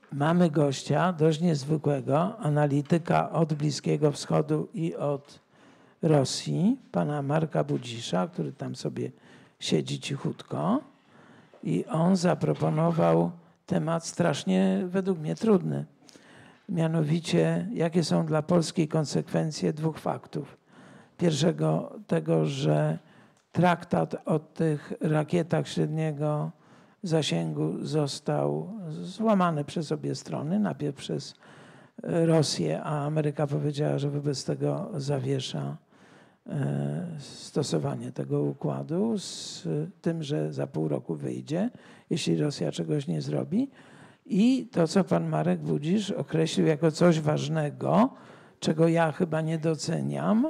mamy gościa dość niezwykłego, analityka od Bliskiego Wschodu i od Rosji, pana Marka Budzisza, który tam sobie siedzi cichutko i on zaproponował temat strasznie według mnie trudny. Mianowicie, jakie są dla Polski konsekwencje dwóch faktów. Pierwszego tego, że traktat o tych rakietach średniego zasięgu został złamany przez obie strony. Najpierw przez Rosję, a Ameryka powiedziała, że wobec tego zawiesza stosowanie tego układu z tym, że za pół roku wyjdzie, jeśli Rosja czegoś nie zrobi. I to, co pan Marek Budzisz określił jako coś ważnego, czego ja chyba nie doceniam,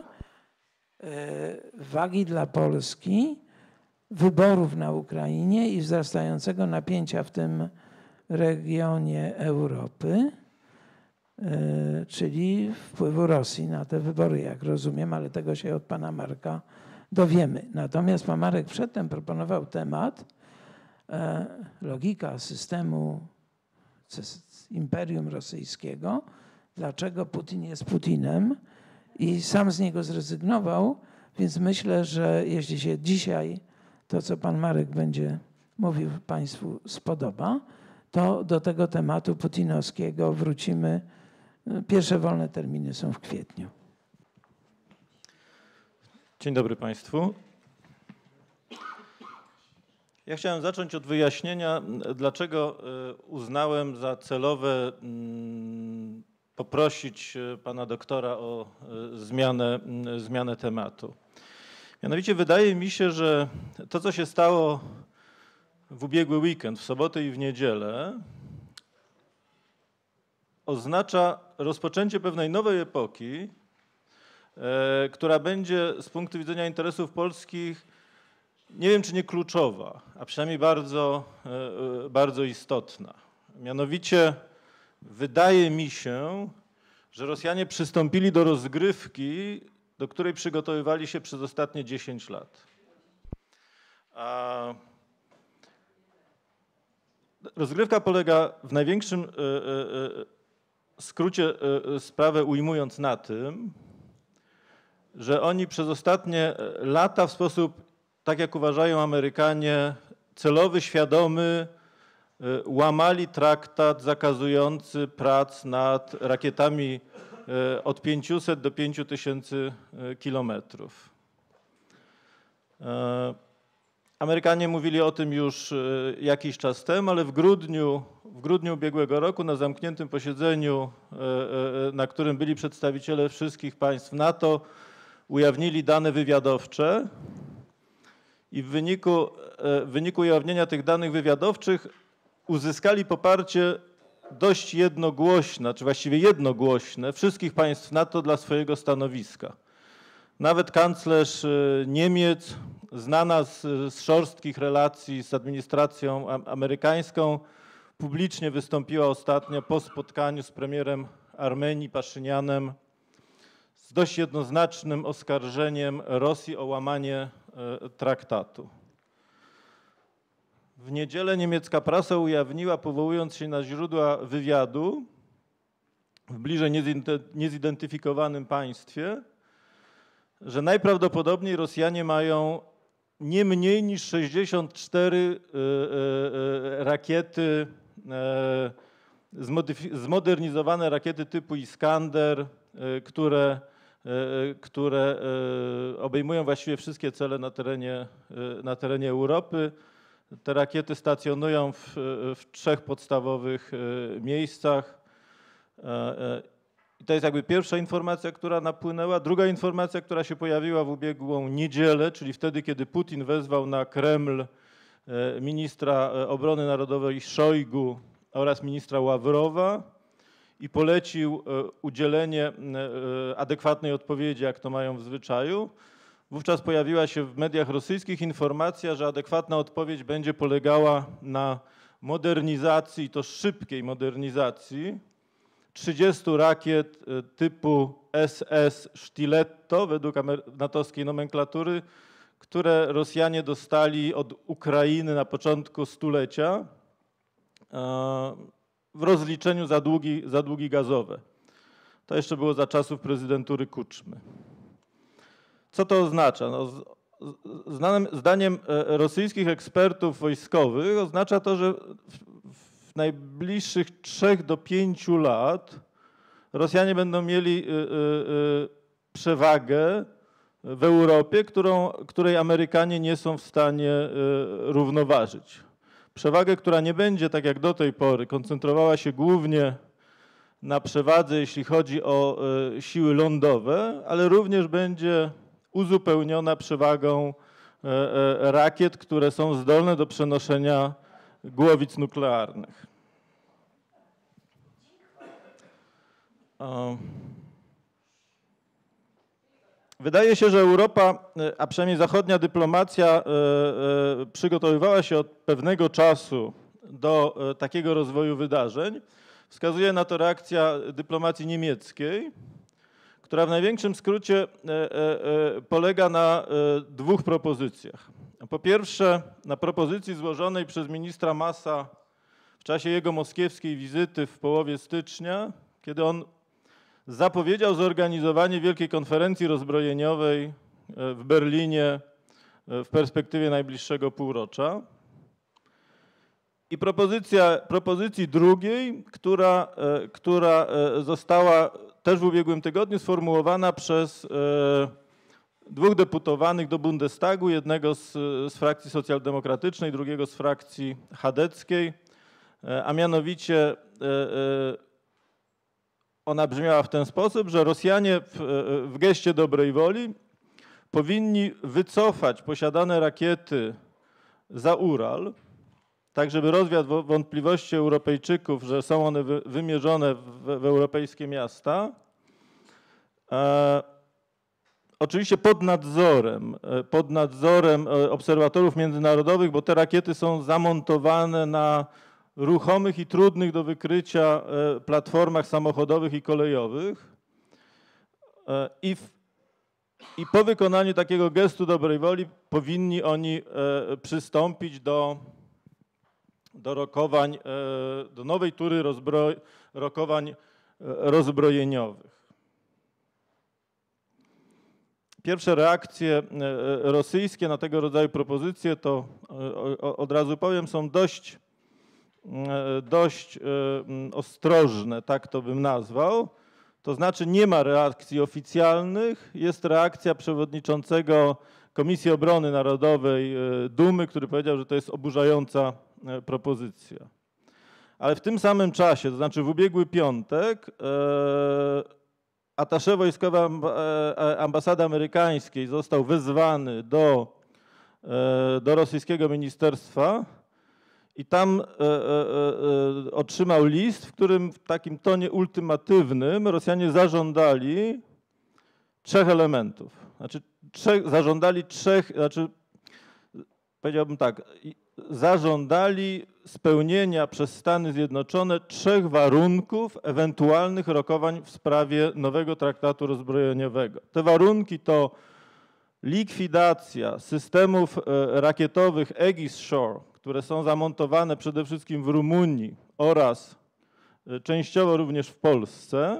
wagi dla Polski, wyborów na Ukrainie i wzrastającego napięcia w tym regionie Europy, czyli wpływu Rosji na te wybory, jak rozumiem, ale tego się od pana Marka dowiemy. Natomiast pan Marek przedtem proponował temat logika systemu Imperium Rosyjskiego, dlaczego Putin jest Putinem i sam z niego zrezygnował, więc myślę, że jeśli się dzisiaj to, co pan Marek będzie mówił państwu spodoba, to do tego tematu putinowskiego wrócimy. Pierwsze wolne terminy są w kwietniu. Dzień dobry państwu. Ja chciałem zacząć od wyjaśnienia, dlaczego uznałem za celowe poprosić pana doktora o zmianę tematu. Mianowicie wydaje mi się, że to, co się stało w ubiegły weekend, w sobotę i w niedzielę, oznacza rozpoczęcie pewnej nowej epoki, która będzie z punktu widzenia interesów polskich, nie wiem czy nie kluczowa, a przynajmniej bardzo istotna. Mianowicie wydaje mi się, że Rosjanie przystąpili do rozgrywki, do której przygotowywali się przez ostatnie 10 lat. Rozgrywka polega w największym skrócie sprawę ujmując na tym, że oni przez ostatnie lata w sposób, tak jak uważają Amerykanie, celowy, świadomy, łamali traktat zakazujący prac nad rakietami od 500 do 5000 kilometrów. Amerykanie mówili o tym już jakiś czas temu, ale w grudniu ubiegłego roku na zamkniętym posiedzeniu, na którym byli przedstawiciele wszystkich państw NATO, ujawnili dane wywiadowcze i w wyniku ujawnienia tych danych wywiadowczych uzyskali poparcie dość jednogłośne, czy właściwie jednogłośne wszystkich państw NATO dla swojego stanowiska. Nawet kanclerz Niemiec, znana z szorstkich relacji z administracją amerykańską, publicznie wystąpiła ostatnio po spotkaniu z premierem Armenii Paszynianem z dość jednoznacznym oskarżeniem Rosji o łamanie traktatu. W niedzielę niemiecka prasa ujawniła, powołując się na źródła wywiadu w bliżej niezidentyfikowanym państwie, że najprawdopodobniej Rosjanie mają nie mniej niż 64 rakiety, zmodernizowane rakiety typu Iskander, które obejmują właściwie wszystkie cele na terenie Europy. Te rakiety stacjonują w 3 podstawowych miejscach. I to jest jakby pierwsza informacja, która napłynęła. Druga informacja, która się pojawiła w ubiegłą niedzielę, czyli wtedy, kiedy Putin wezwał na Kreml ministra obrony narodowej Szojgu oraz ministra Ławrowa i polecił udzielenie adekwatnej odpowiedzi, jak to mają w zwyczaju. Wówczas pojawiła się w mediach rosyjskich informacja, że adekwatna odpowiedź będzie polegała na modernizacji, i to szybkiej modernizacji, 30 rakiet typu SS Sztyletto według natowskiej nomenklatury, które Rosjanie dostali od Ukrainy na początku stulecia w rozliczeniu za długi gazowe. To jeszcze było za czasów prezydentury Kuczmy. Co to oznacza? No, zdaniem rosyjskich ekspertów wojskowych oznacza to, że w najbliższych 3 do 5 lat Rosjanie będą mieli przewagę w Europie, której Amerykanie nie są w stanie równoważyć. Przewagę, która nie będzie, tak jak do tej pory, koncentrowała się głównie na przewadze, jeśli chodzi o siły lądowe, ale również będzie uzupełniona przewagą rakiet, które są zdolne do przenoszenia głowic nuklearnych. Wydaje się, że Europa, a przynajmniej zachodnia dyplomacja przygotowywała się od pewnego czasu do takiego rozwoju wydarzeń. Wskazuje na to reakcja dyplomacji niemieckiej, która w największym skrócie polega na 2 propozycjach. Po pierwsze, na propozycji złożonej przez ministra Massa w czasie jego moskiewskiej wizyty w połowie stycznia, kiedy on zapowiedział zorganizowanie wielkiej konferencji rozbrojeniowej w Berlinie w perspektywie najbliższego półrocza. I propozycji drugiej, która została też w ubiegłym tygodniu sformułowana przez 2 deputowanych do Bundestagu, jednego z frakcji socjaldemokratycznej, drugiego z frakcji chadeckiej, a mianowicie ona brzmiała w ten sposób, że Rosjanie w geście dobrej woli powinni wycofać posiadane rakiety za Ural, tak żeby rozwiać wątpliwości Europejczyków, że są one wymierzone w europejskie miasta. Oczywiście pod nadzorem obserwatorów międzynarodowych, bo te rakiety są zamontowane na ruchomych i trudnych do wykrycia platformach samochodowych i kolejowych. I po wykonaniu takiego gestu dobrej woli powinni oni przystąpić do rokowań, do nowej tury rokowań rozbrojeniowych. Pierwsze reakcje rosyjskie na tego rodzaju propozycje, to od razu powiem, są dość ostrożne, tak to bym nazwał. To znaczy nie ma reakcji oficjalnych, jest reakcja przewodniczącego Komisji Obrony Narodowej Dumy, który powiedział, że to jest oburzająca propozycja. Ale w tym samym czasie, to znaczy w ubiegły piątek, attaché wojskowy ambasady amerykańskiej został wezwany do rosyjskiego ministerstwa i tam otrzymał list, w którym w takim tonie ultimatywnym Rosjanie zażądali 3 elementów. Znaczy powiedziałbym tak, zażądali spełnienia przez Stany Zjednoczone 3 warunków ewentualnych rokowań w sprawie nowego traktatu rozbrojeniowego. Te warunki to likwidacja systemów rakietowych Aegis-Shore, które są zamontowane przede wszystkim w Rumunii oraz częściowo również w Polsce.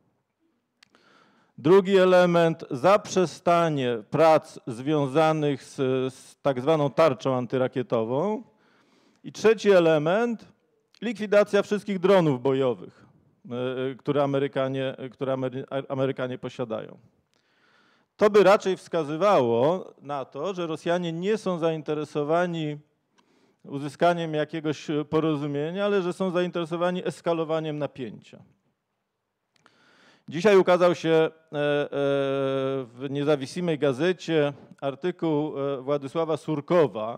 Drugi element, zaprzestanie prac związanych z tak zwaną tarczą antyrakietową. I trzeci element, likwidacja wszystkich dronów bojowych, które Amerykanie posiadają. To by raczej wskazywało na to, że Rosjanie nie są zainteresowani uzyskaniem jakiegoś porozumienia, ale że są zainteresowani eskalowaniem napięcia. Dzisiaj ukazał się w niezawisimej gazecie artykuł Władysława Surkowa.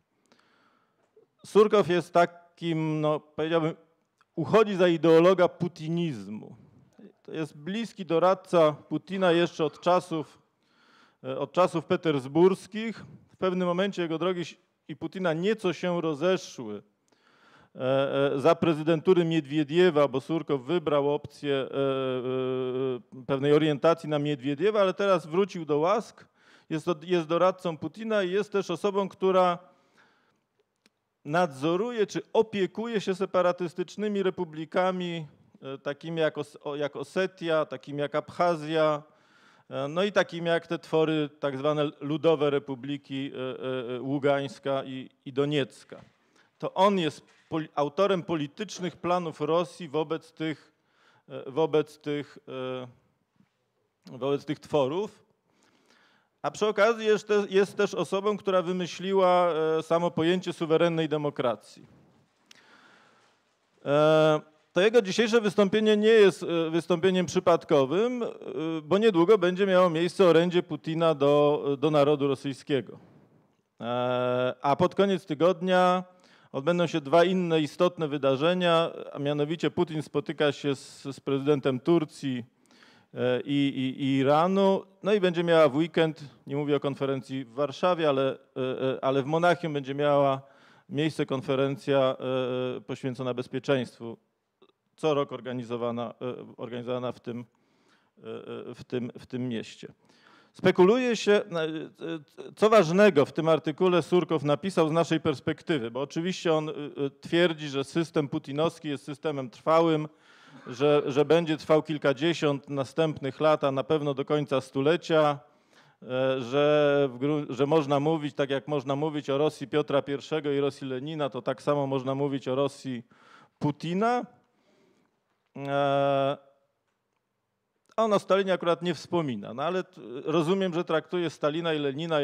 Surkow jest takim, no powiedziałbym, uchodzi za ideologa putinizmu. To jest bliski doradca Putina jeszcze od czasów petersburskich. W pewnym momencie jego drogi i Putina nieco się rozeszły za prezydentury Miedwiediewa, bo Surkow wybrał opcję pewnej orientacji na Miedwiediewa, ale teraz wrócił do łask. Jest doradcą Putina i jest też osobą, która nadzoruje czy opiekuje się separatystycznymi republikami, takimi jak Osetia, takimi jak Abchazja, no i takimi jak te twory tak zwane ludowe republiki Ługańska i Doniecka. To on jest autorem politycznych planów Rosji wobec tych tworów, a przy okazji jest też osobą, która wymyśliła samo pojęcie suwerennej demokracji. To jego dzisiejsze wystąpienie nie jest wystąpieniem przypadkowym, bo niedługo będzie miało miejsce orędzie Putina do narodu rosyjskiego. A pod koniec tygodnia odbędą się dwa inne istotne wydarzenia, a mianowicie Putin spotyka się z prezydentem Turcji i Iranu, no i będzie miała w weekend, nie mówię o konferencji w Warszawie, ale w Monachium będzie miała miejsce konferencja poświęcona bezpieczeństwu, co rok organizowana w tym mieście. Spekuluje się, co ważnego w tym artykule Surkow napisał z naszej perspektywy, bo oczywiście on twierdzi, że system putinowski jest systemem trwałym, że będzie trwał kilkadziesiąt następnych lat, a na pewno do końca stulecia, że można mówić, tak jak można mówić o Rosji Piotra I i Rosji Lenina, to tak samo można mówić o Rosji Putina. On o Stalinie akurat nie wspomina, no ale rozumiem, że traktuje Stalina i Lenina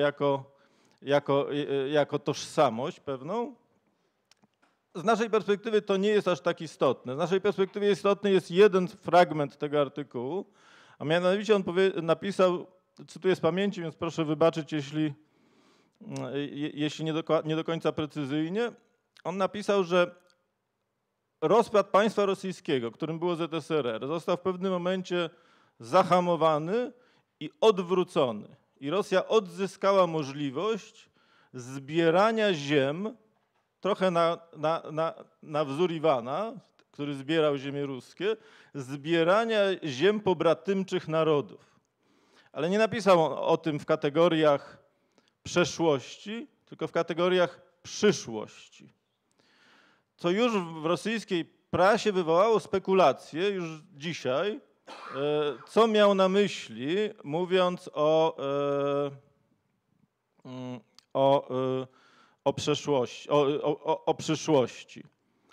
jako tożsamość pewną. Z naszej perspektywy to nie jest aż tak istotne. Z naszej perspektywy istotny jest jeden fragment tego artykułu, a mianowicie on napisał, cytuję z pamięci, więc proszę wybaczyć, jeśli nie do końca precyzyjnie. On napisał, że rozpad państwa rosyjskiego, którym było ZSRR, został w pewnym momencie zahamowany i odwrócony. I Rosja odzyskała możliwość zbierania ziem, trochę na wzór Iwana, który zbierał ziemie ruskie, zbierania ziem pobratymczych narodów. Ale nie napisał o tym w kategoriach przeszłości, tylko w kategoriach przyszłości. Co już w rosyjskiej prasie wywołało spekulacje już dzisiaj, co miał na myśli, mówiąc o przeszłości, o przyszłości.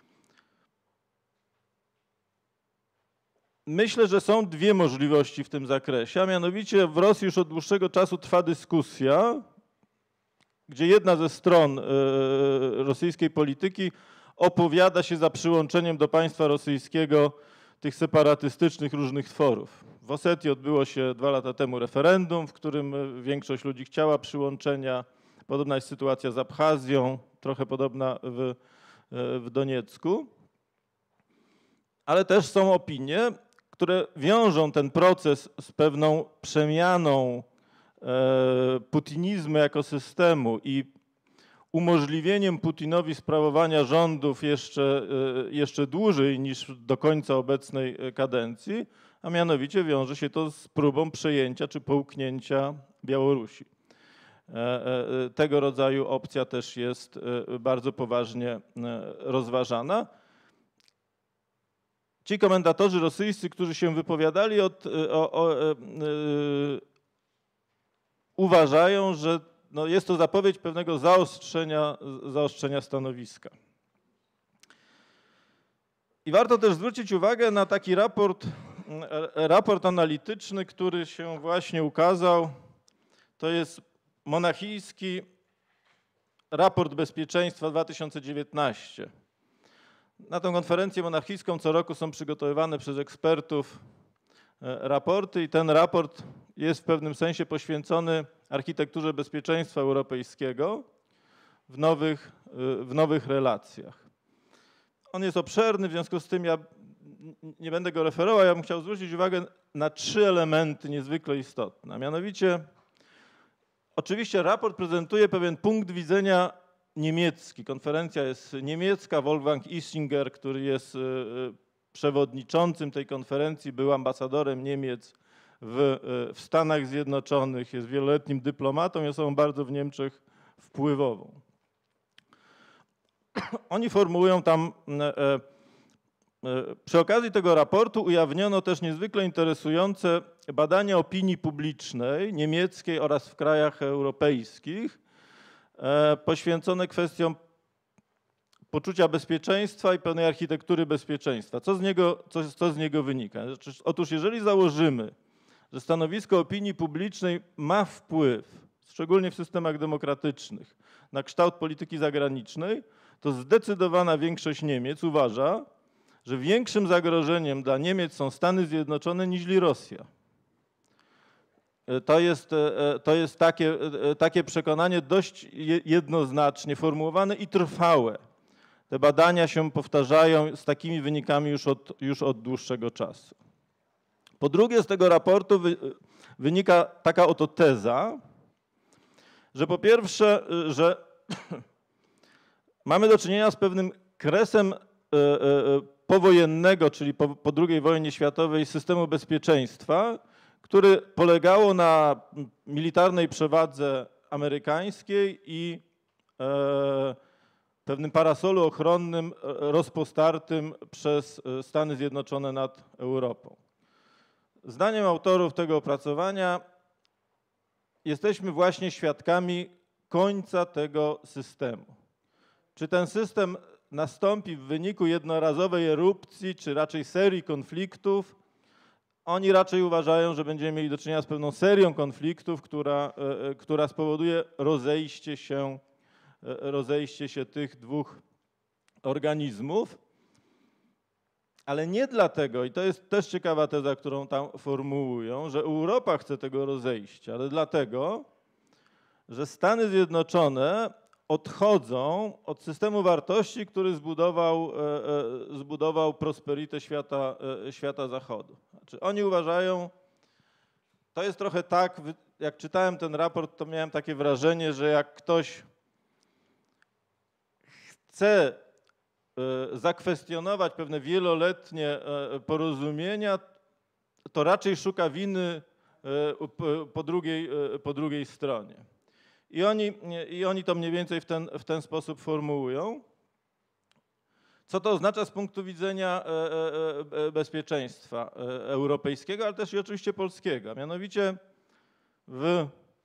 Myślę, że są dwie możliwości w tym zakresie, a mianowicie w Rosji już od dłuższego czasu trwa dyskusja, gdzie jedna ze stron rosyjskiej polityki opowiada się za przyłączeniem do państwa rosyjskiego tych separatystycznych różnych tworów. W Osetii odbyło się 2 lata temu referendum, w którym większość ludzi chciała przyłączenia. Podobna jest sytuacja z Abchazją, trochę podobna w Doniecku. Ale też są opinie, które wiążą ten proces z pewną przemianą putinizmu jako systemu i umożliwieniem Putinowi sprawowania rządów jeszcze dłużej niż do końca obecnej kadencji, a mianowicie wiąże się to z próbą przejęcia czy połknięcia Białorusi. Tego rodzaju opcja też jest bardzo poważnie rozważana. Ci komentatorzy rosyjscy, którzy się wypowiadali, uważają, że jest to zapowiedź pewnego zaostrzenia stanowiska. I warto też zwrócić uwagę na taki raport analityczny, który się właśnie ukazał. To jest monachijski raport bezpieczeństwa 2019. Na tę konferencję monachijską co roku są przygotowywane przez ekspertów raporty i ten raport jest w pewnym sensie poświęcony architekturze bezpieczeństwa europejskiego w nowych relacjach. On jest obszerny, w związku z tym ja nie będę go referował, ja bym chciał zwrócić uwagę na 3 elementy niezwykle istotne. A mianowicie, oczywiście raport prezentuje pewien punkt widzenia niemiecki. Konferencja jest niemiecka. Wolfgang Ischinger, który jest przewodniczącym tej konferencji, był ambasadorem Niemiec w Stanach Zjednoczonych, jest wieloletnim dyplomatą i osobą bardzo w Niemczech wpływową. oni formułują tam, przy okazji tego raportu ujawniono też niezwykle interesujące badania opinii publicznej niemieckiej oraz w krajach europejskich poświęcone kwestiom poczucia bezpieczeństwa i pewnej architektury bezpieczeństwa. Co z niego wynika? Otóż jeżeli założymy, że stanowisko opinii publicznej ma wpływ, szczególnie w systemach demokratycznych, na kształt polityki zagranicznej, to zdecydowana większość Niemiec uważa, że większym zagrożeniem dla Niemiec są Stany Zjednoczone niż Rosja. To jest takie przekonanie dość jednoznacznie formułowane i trwałe. Te badania się powtarzają z takimi wynikami już od dłuższego czasu. Po drugie, z tego raportu wynika taka oto teza, że po pierwsze, że mamy do czynienia z pewnym kresem powojennego, czyli po II wojnie światowej, systemu bezpieczeństwa, który polegało na militarnej przewadze amerykańskiej i pewnym parasolu ochronnym rozpostartym przez Stany Zjednoczone nad Europą. Zdaniem autorów tego opracowania jesteśmy właśnie świadkami końca tego systemu. Czy ten system nastąpi w wyniku jednorazowej erupcji, czy raczej serii konfliktów? Oni raczej uważają, że będziemy mieli do czynienia z pewną serią konfliktów, która spowoduje rozejście się tych dwóch organizmów, ale nie dlatego, i to jest też ciekawa teza, którą tam formułują, że Europa chce tego rozejścia, ale dlatego, że Stany Zjednoczone odchodzą od systemu wartości, który zbudował prosperitę świata Zachodu. Znaczy, oni uważają, to jest trochę tak, jak czytałem ten raport, to miałem takie wrażenie, że jak ktoś chce zakwestionować pewne wieloletnie porozumienia, to raczej szuka winy po drugiej stronie. I oni to mniej więcej w ten sposób formułują. Co to oznacza z punktu widzenia bezpieczeństwa europejskiego, ale też i oczywiście polskiego. Mianowicie w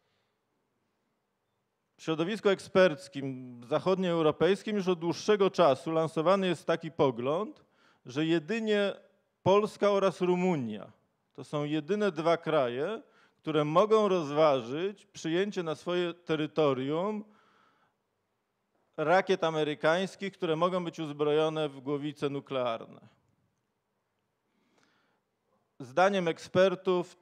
środowisku eksperckim zachodnioeuropejskim już od dłuższego czasu lansowany jest taki pogląd, że jedynie Polska oraz Rumunia to są jedyne dwa kraje, które mogą rozważyć przyjęcie na swoje terytorium rakiet amerykańskich, które mogą być uzbrojone w głowice nuklearne. Zdaniem ekspertów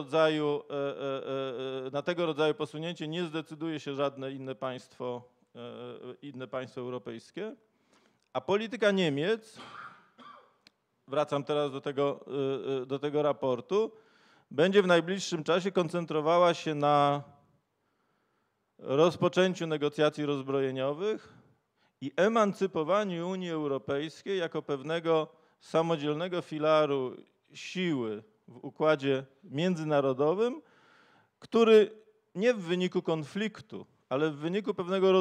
na tego rodzaju posunięcie nie zdecyduje się żadne inne państwo europejskie, a polityka Niemiec, wracam teraz do tego raportu, będzie w najbliższym czasie koncentrowała się na rozpoczęciu negocjacji rozbrojeniowych i emancypowaniu Unii Europejskiej jako pewnego samodzielnego filaru siły w układzie międzynarodowym, który nie w wyniku konfliktu, ale w wyniku pewnego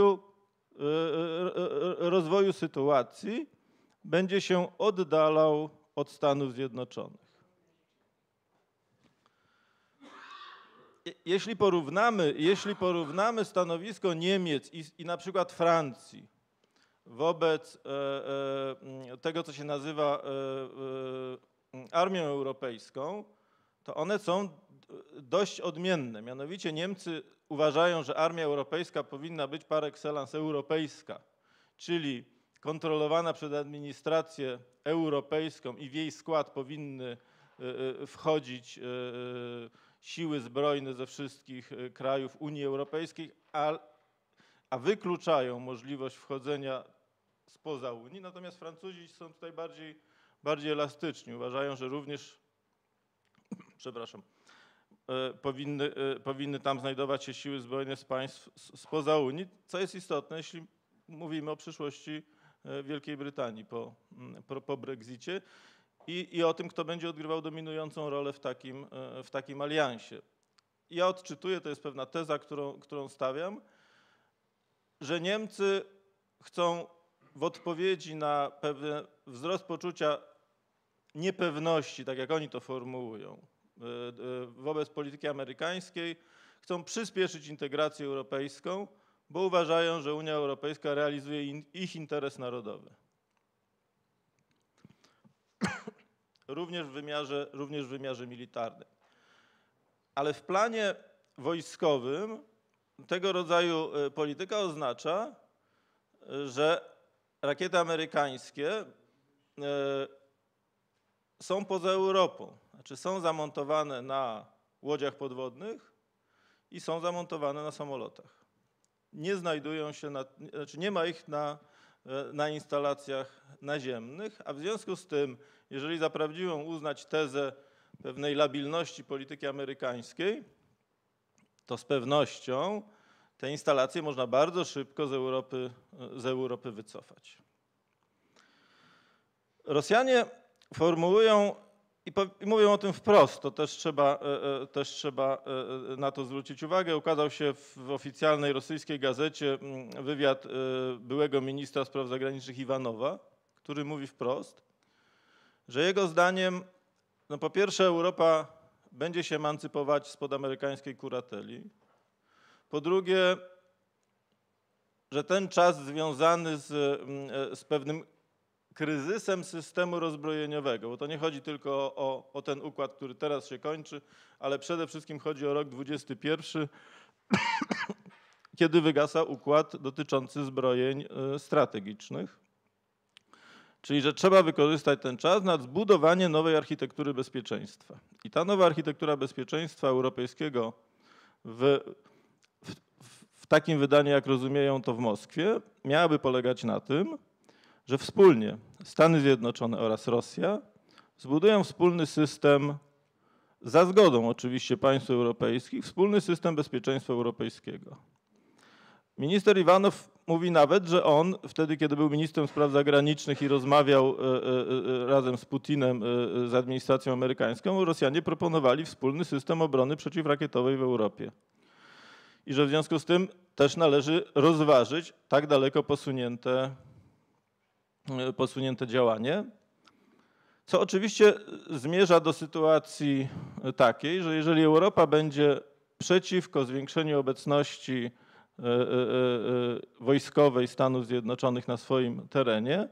rozwoju sytuacji będzie się oddalał od Stanów Zjednoczonych. Jeśli porównamy stanowisko Niemiec i na przykład Francji wobec tego, co się nazywa Armią Europejską, to one są dość odmienne. Mianowicie Niemcy uważają, że Armia Europejska powinna być par excellence europejska, czyli kontrolowana przez administrację europejską i w jej skład powinny wchodzić siły zbrojne ze wszystkich krajów Unii Europejskiej, a wykluczają możliwość wchodzenia spoza Unii. Natomiast Francuzi są tutaj bardziej elastyczni. Uważają, że również powinny tam znajdować się siły zbrojne z państw spoza Unii, co jest istotne, jeśli mówimy o przyszłości Wielkiej Brytanii po Brexicie i o tym, kto będzie odgrywał dominującą rolę w takim aliansie. Ja odczytuję, to jest pewna teza, którą stawiam, że Niemcy chcą w odpowiedzi na pewien wzrost poczucia niepewności, tak jak oni to formułują, wobec polityki amerykańskiej, chcą przyspieszyć integrację europejską, bo uważają, że Unia Europejska realizuje ich interes narodowy. Również w wymiarze militarnym. Ale w planie wojskowym tego rodzaju polityka oznacza, że rakiety amerykańskie są poza Europą, znaczy są zamontowane na łodziach podwodnych i są zamontowane na samolotach. Nie znajdują się, znaczy nie ma ich na instalacjach naziemnych, a w związku z tym, jeżeli za prawdziwą uznać tezę pewnej labilności polityki amerykańskiej, to z pewnością te instalacje można bardzo szybko z Europy wycofać. Rosjanie formułują i mówią o tym wprost, to też trzeba na to zwrócić uwagę. Ukazał się w oficjalnej rosyjskiej gazecie wywiad byłego ministra spraw zagranicznych Iwanowa, który mówi wprost, że jego zdaniem, no po pierwsze, Europa będzie się emancypować spod amerykańskiej kurateli. Po drugie, że ten czas związany z pewnym kryzysem systemu rozbrojeniowego, bo to nie chodzi tylko o ten układ, który teraz się kończy, ale przede wszystkim chodzi o rok 2021, kiedy wygasa układ dotyczący zbrojeń strategicznych. Czyli, że trzeba wykorzystać ten czas na zbudowanie nowej architektury bezpieczeństwa. I ta nowa architektura bezpieczeństwa europejskiego w takim wydaniu, jak rozumieją to w Moskwie, miałaby polegać na tym, że wspólnie Stany Zjednoczone oraz Rosja zbudują wspólny system, za zgodą oczywiście państw europejskich, wspólny system bezpieczeństwa europejskiego. Minister Iwanow mówi nawet, że on wtedy, kiedy był ministrem spraw zagranicznych i rozmawiał razem z Putinem, z administracją amerykańską, Rosjanie proponowali wspólny system obrony przeciwrakietowej w Europie. I że w związku z tym też należy rozważyć tak daleko posunięte działanie, co oczywiście zmierza do sytuacji takiej, że jeżeli Europa będzie przeciwko zwiększeniu obecności wojskowej Stanów Zjednoczonych na swoim terenie,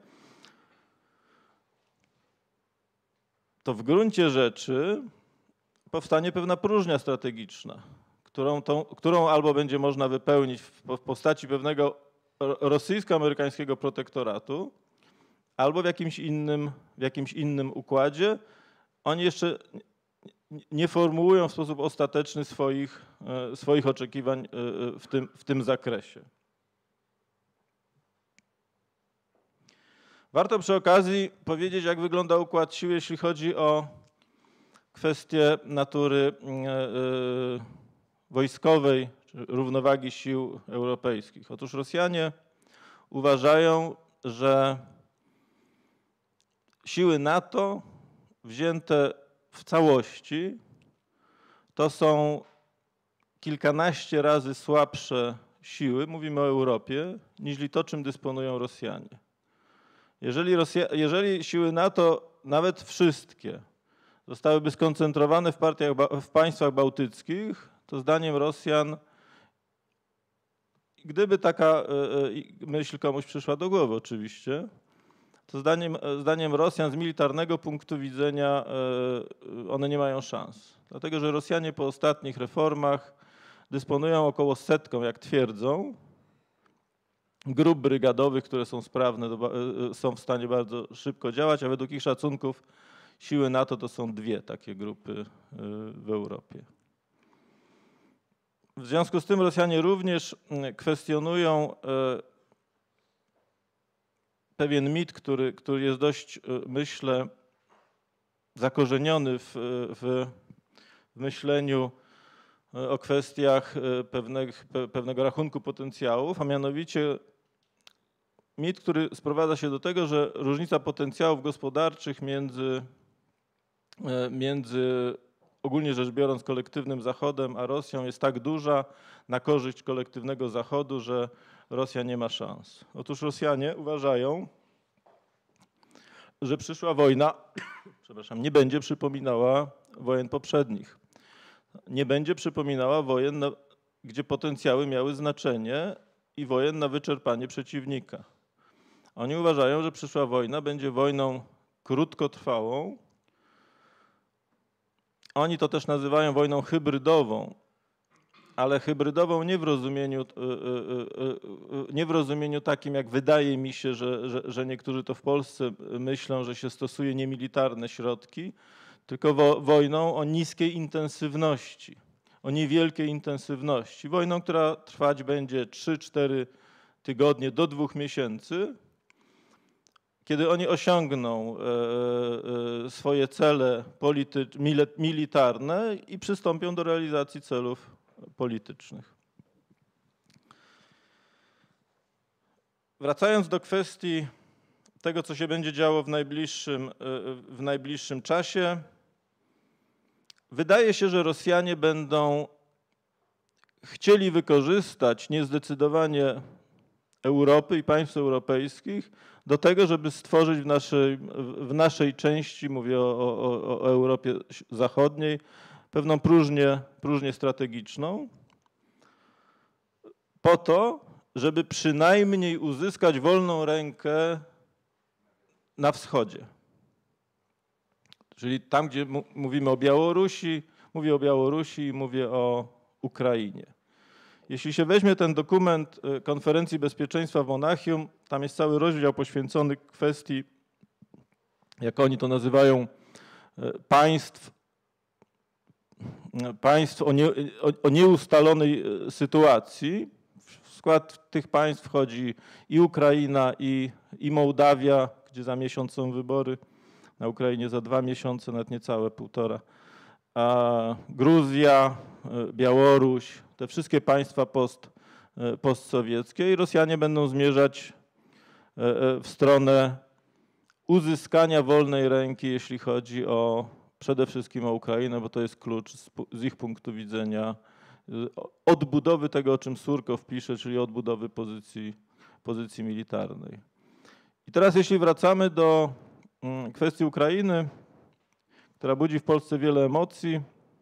to w gruncie rzeczy powstanie pewna próżnia strategiczna, którą albo będzie można wypełnić w postaci pewnego rosyjsko-amerykańskiego protektoratu, albo w jakimś innym układzie. Oni jeszcze nie formułują w sposób ostateczny swoich oczekiwań w tym zakresie. Warto przy okazji powiedzieć, jak wygląda układ sił, jeśli chodzi o kwestie natury wojskowej, czy równowagi sił europejskich. Otóż Rosjanie uważają, że siły NATO wzięte w całości to są kilkanaście razy słabsze siły, mówimy o Europie, niż to, czym dysponują Rosjanie. Jeżeli siły NATO, nawet wszystkie, zostałyby skoncentrowane w państwach bałtyckich, to zdaniem Rosjan, gdyby taka myśl komuś przyszła do głowy oczywiście, to zdaniem Rosjan z militarnego punktu widzenia one nie mają szans. Dlatego, że Rosjanie po ostatnich reformach dysponują około 100, jak twierdzą, grup brygadowych, które są sprawne, są w stanie bardzo szybko działać, a według ich szacunków siły NATO to są 2 takie grupy w Europie. W związku z tym Rosjanie również kwestionują pewien mit, który jest dość, myślę, zakorzeniony w myśleniu o kwestiach pewnego rachunku potencjałów, a mianowicie mit, który sprowadza się do tego, że różnica potencjałów gospodarczych między ogólnie rzecz biorąc kolektywnym Zachodem a Rosją jest tak duża na korzyść kolektywnego Zachodu, że Rosja nie ma szans. Otóż Rosjanie uważają, że przyszła wojna, przepraszam, nie będzie przypominała wojen poprzednich. Nie będzie przypominała wojen, gdzie potencjały miały znaczenie i wojen na wyczerpanie przeciwnika. Oni uważają, że przyszła wojna będzie wojną krótkotrwałą. Oni to też nazywają wojną hybrydową, ale hybrydową nie w rozumieniu takim, jak wydaje mi się, że niektórzy to w Polsce myślą, że się stosuje niemilitarne środki, tylko wojną o niskiej intensywności, o niewielkiej intensywności. Wojną, która trwać będzie 3-4 tygodnie do 2 miesięcy, kiedy oni osiągną swoje cele militarne i przystąpią do realizacji celów politycznych. Wracając do kwestii tego, co się będzie działo w najbliższym czasie, wydaje się, że Rosjanie będą chcieli wykorzystać niezdecydowanie Europy i państw europejskich do tego, żeby stworzyć w naszej części, mówię o Europie Zachodniej, pewną próżnię strategiczną, po to, żeby przynajmniej uzyskać wolną rękę na wschodzie. Czyli tam, gdzie mówimy o Białorusi, mówię o Białorusi i mówię o Ukrainie. Jeśli się weźmie ten dokument Konferencji Bezpieczeństwa w Monachium, tam jest cały rozdział poświęcony kwestii, jak oni to nazywają, państw o nieustalonej sytuacji. W skład tych państw wchodzi i Ukraina, i Mołdawia, gdzie za miesiąc są wybory, na Ukrainie za 2 miesiące, nawet niecałe 1,5. A Gruzja, Białoruś, te wszystkie państwa postsowieckie i Rosjanie będą zmierzać w stronę uzyskania wolnej ręki, jeśli chodzi przede wszystkim o Ukrainę, bo to jest klucz z ich punktu widzenia odbudowy tego, o czym Surkow pisze, czyli odbudowy pozycji militarnej. I teraz jeśli wracamy do kwestii Ukrainy, która budzi w Polsce wiele emocji,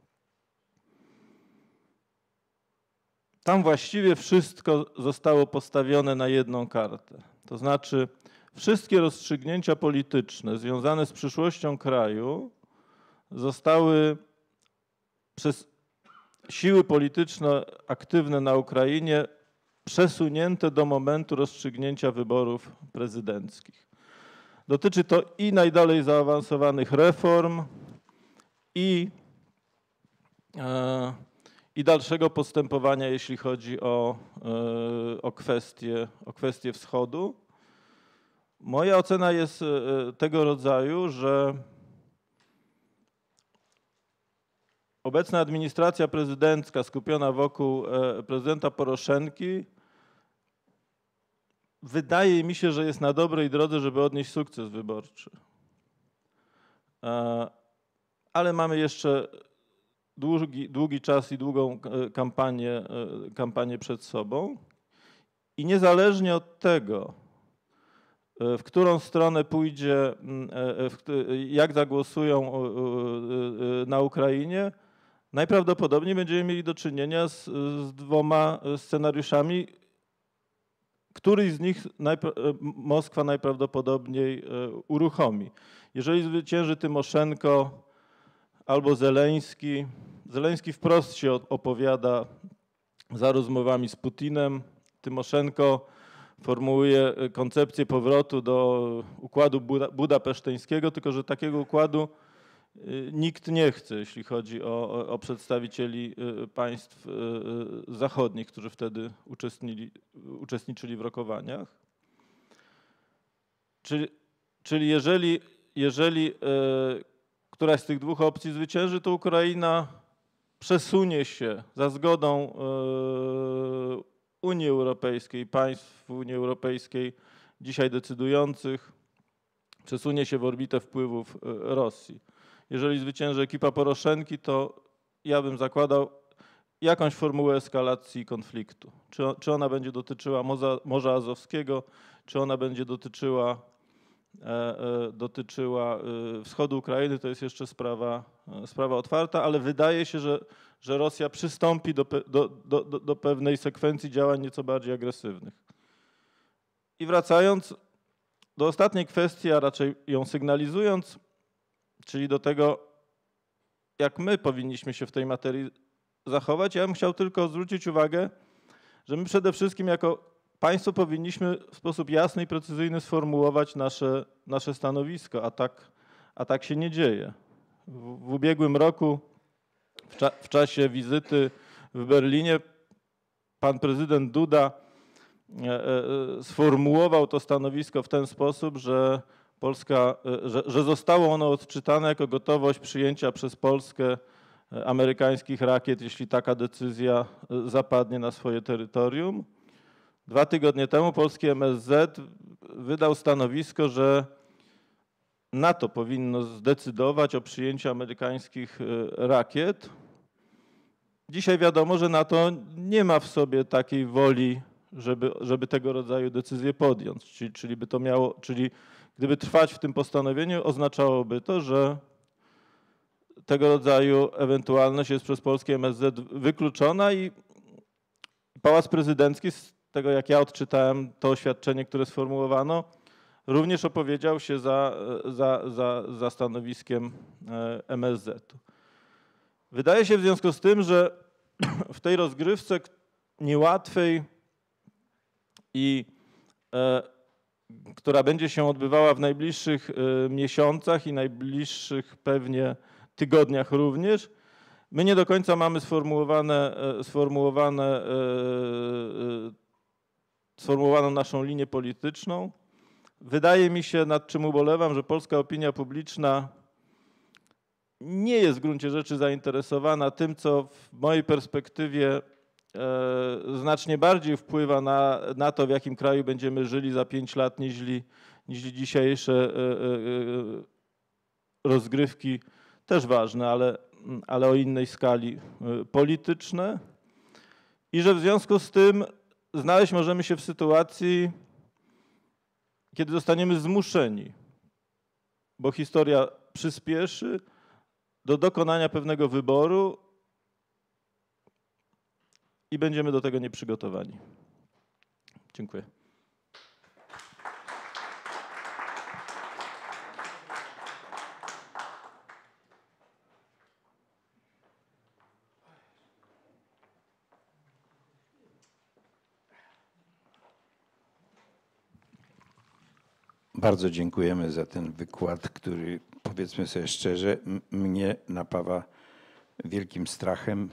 tam właściwie wszystko zostało postawione na jedną kartę. To znaczy wszystkie rozstrzygnięcia polityczne związane z przyszłością kraju zostały przez siły polityczne aktywne na Ukrainie przesunięte do momentu rozstrzygnięcia wyborów prezydenckich. Dotyczy to i najdalej zaawansowanych reform, i dalszego postępowania, jeśli chodzi o kwestie wschodu. Moja ocena jest tego rodzaju, że obecna administracja prezydencka skupiona wokół prezydenta Poroszenki wydaje mi się, że jest na dobrej drodze, żeby odnieść sukces wyborczy. Ale mamy jeszcze długi czas i długą kampanię przed sobą. I niezależnie od tego, w którą stronę pójdzie, jak zagłosują na Ukrainie, najprawdopodobniej będziemy mieli do czynienia z 2 scenariuszami. Któryś z nich Moskwa najprawdopodobniej uruchomi. Jeżeli zwycięży Tymoszenko albo Zeleński, Zeleński wprost się opowiada za rozmowami z Putinem, Tymoszenko formułuje koncepcję powrotu do układu budapeszteńskiego, tylko że takiego układu nikt nie chce, jeśli chodzi o przedstawicieli państw zachodnich, którzy wtedy uczestniczyli w rokowaniach. Czyli jeżeli któraś z tych 2 opcji zwycięży, to Ukraina przesunie się za zgodą Unii Europejskiej, państw Unii Europejskiej dzisiaj decydujących, przesunie się w orbitę wpływów Rosji. Jeżeli zwycięży ekipa Poroszenki, to ja bym zakładał, jakąś formułę eskalacji konfliktu. Czy ona będzie dotyczyła Morza Azowskiego, czy ona będzie dotyczyła wschodu Ukrainy, to jest jeszcze sprawa otwarta, ale wydaje się, że Rosja przystąpi do pewnej sekwencji działań nieco bardziej agresywnych. I wracając do ostatniej kwestii, a raczej ją sygnalizując, czyli do tego, jak my powinniśmy się w tej materii zachować, ja bym chciał tylko zwrócić uwagę, że my przede wszystkim jako państwo powinniśmy w sposób jasny i precyzyjny sformułować nasze stanowisko, a tak się nie dzieje. W ubiegłym roku, w czasie wizyty w Berlinie, pan prezydent Duda sformułował to stanowisko w ten sposób, że zostało ono odczytane jako gotowość przyjęcia przez Polskę amerykańskich rakiet, jeśli taka decyzja zapadnie na swoje terytorium. 2 tygodnie temu polski MSZ wydał stanowisko, że NATO powinno zdecydować o przyjęciu amerykańskich rakiet. Dzisiaj wiadomo, że NATO nie ma w sobie takiej woli, żeby tego rodzaju decyzje podjąć. Czyli gdyby trwać w tym postanowieniu, oznaczałoby to, że tego rodzaju ewentualność jest przez polskie MSZ wykluczona i Pałac Prezydencki, z tego jak ja odczytałem to oświadczenie, które sformułowano, również opowiedział się za stanowiskiem MSZ-u. Wydaje się w związku z tym, że w tej rozgrywce niełatwej i która będzie się odbywała w najbliższych miesiącach i najbliższych pewnie tygodniach również, my nie do końca mamy sformułowaną naszą linię polityczną. Wydaje mi się, nad czym ubolewam, że polska opinia publiczna nie jest w gruncie rzeczy zainteresowana tym, co w mojej perspektywie znacznie bardziej wpływa na to, w jakim kraju będziemy żyli za 5 lat, niż dzisiejsze rozgrywki, też ważne, ale o innej skali, polityczne. I że w związku z tym znaleźć możemy się w sytuacji, kiedy zostaniemy zmuszeni, bo historia przyspieszy, do dokonania pewnego wyboru i będziemy do tego nieprzygotowani. Dziękuję. Bardzo dziękujemy za ten wykład, który, powiedzmy sobie szczerze, mnie napawa wielkim strachem,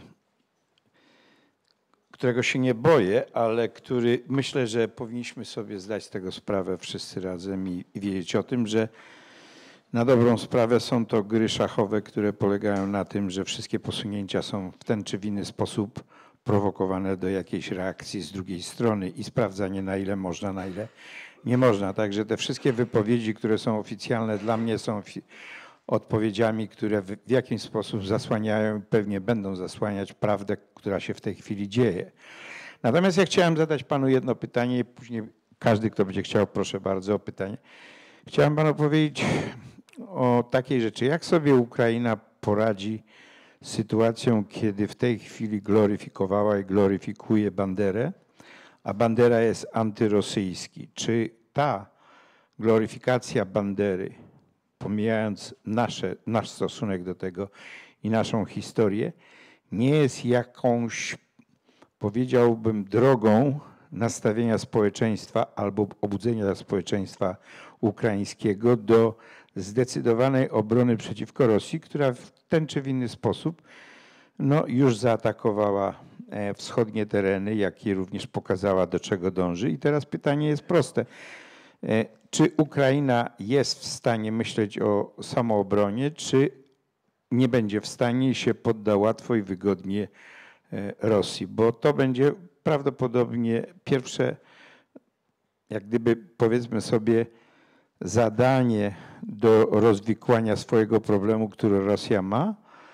którego się nie boję, ale który myślę, że powinniśmy sobie zdać z tego sprawę wszyscy razem i wiedzieć o tym, że na dobrą sprawę są to gry szachowe, które polegają na tym, że wszystkie posunięcia są w ten czy w inny sposób prowokowane do jakiejś reakcji z drugiej strony i sprawdzanie, na ile można, na ile nie można. Także te wszystkie wypowiedzi, które są oficjalne, dla mnie są odpowiedziami, które w jakiś sposób zasłaniają i pewnie będą zasłaniać prawdę, która się w tej chwili dzieje. Natomiast ja chciałem zadać panu jedno pytanie i później każdy, kto będzie chciał, proszę bardzo o pytanie. Chciałem panu powiedzieć o takiej rzeczy. Jak sobie Ukraina poradzi z sytuacją, kiedy w tej chwili gloryfikowała i gloryfikuje Banderę, a Bandera jest antyrosyjski. Czy ta gloryfikacja Bandery, pomijając nasz stosunek do tego i naszą historię, nie jest jakąś, powiedziałbym, drogą nastawienia społeczeństwa albo obudzenia społeczeństwa ukraińskiego do zdecydowanej obrony przeciwko Rosji, która w ten czy w inny sposób już zaatakowała wschodnie tereny, jak i również pokazała, do czego dąży. I teraz pytanie jest proste. Czy Ukraina jest w stanie myśleć o samoobronie, czy nie będzie w stanie i się podda łatwo i wygodnie Rosji? Bo to będzie prawdopodobnie pierwsze, jak gdyby, powiedzmy sobie, zadanie do rozwikłania swojego problemu, który Rosja ma,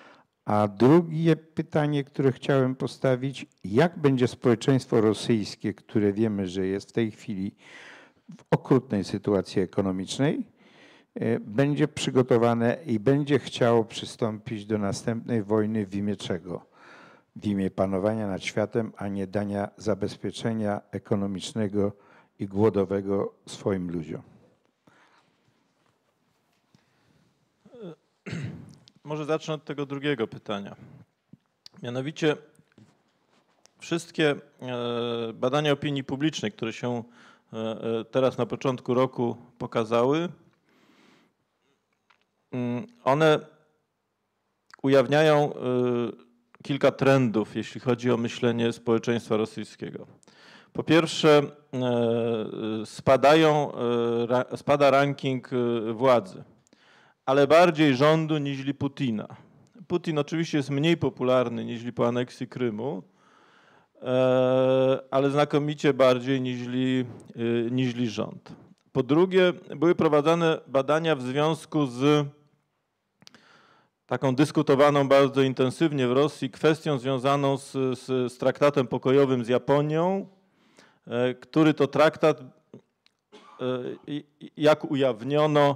A drugie pytanie, które chciałem postawić, jak będzie społeczeństwo rosyjskie, które wiemy, że jest w tej chwili w okrutnej sytuacji ekonomicznej, będzie przygotowane i będzie chciało przystąpić do następnej wojny w imię czego? W imię panowania nad światem, a nie dania zabezpieczenia ekonomicznego i głodowego swoim ludziom. Może zacznę od tego drugiego pytania. Mianowicie wszystkie badania opinii publicznej, które się teraz na początku roku pokazały, one ujawniają kilka trendów, jeśli chodzi o myślenie społeczeństwa rosyjskiego. Po pierwsze, spada ranking władzy, ale bardziej rządu niźli Putina. Putin oczywiście jest mniej popularny niźli po aneksji Krymu, ale znakomicie bardziej niźli rząd. Po drugie, były prowadzone badania w związku z taką dyskutowaną bardzo intensywnie w Rosji kwestią związaną z traktatem pokojowym z Japonią, który to traktat, jak ujawniono,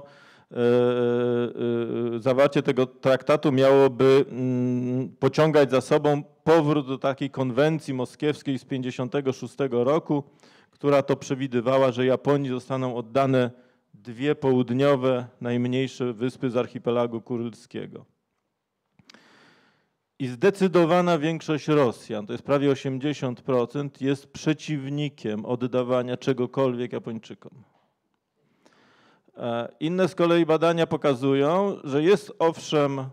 zawarcie tego traktatu miałoby pociągać za sobą powrót do takiej konwencji moskiewskiej z 1956 roku, która to przewidywała, że Japonii zostaną oddane 2 południowe, najmniejsze wyspy z archipelagu kurylskiego. I zdecydowana większość Rosjan, to jest prawie 80%, jest przeciwnikiem oddawania czegokolwiek Japończykom. Inne z kolei badania pokazują, że jest owszem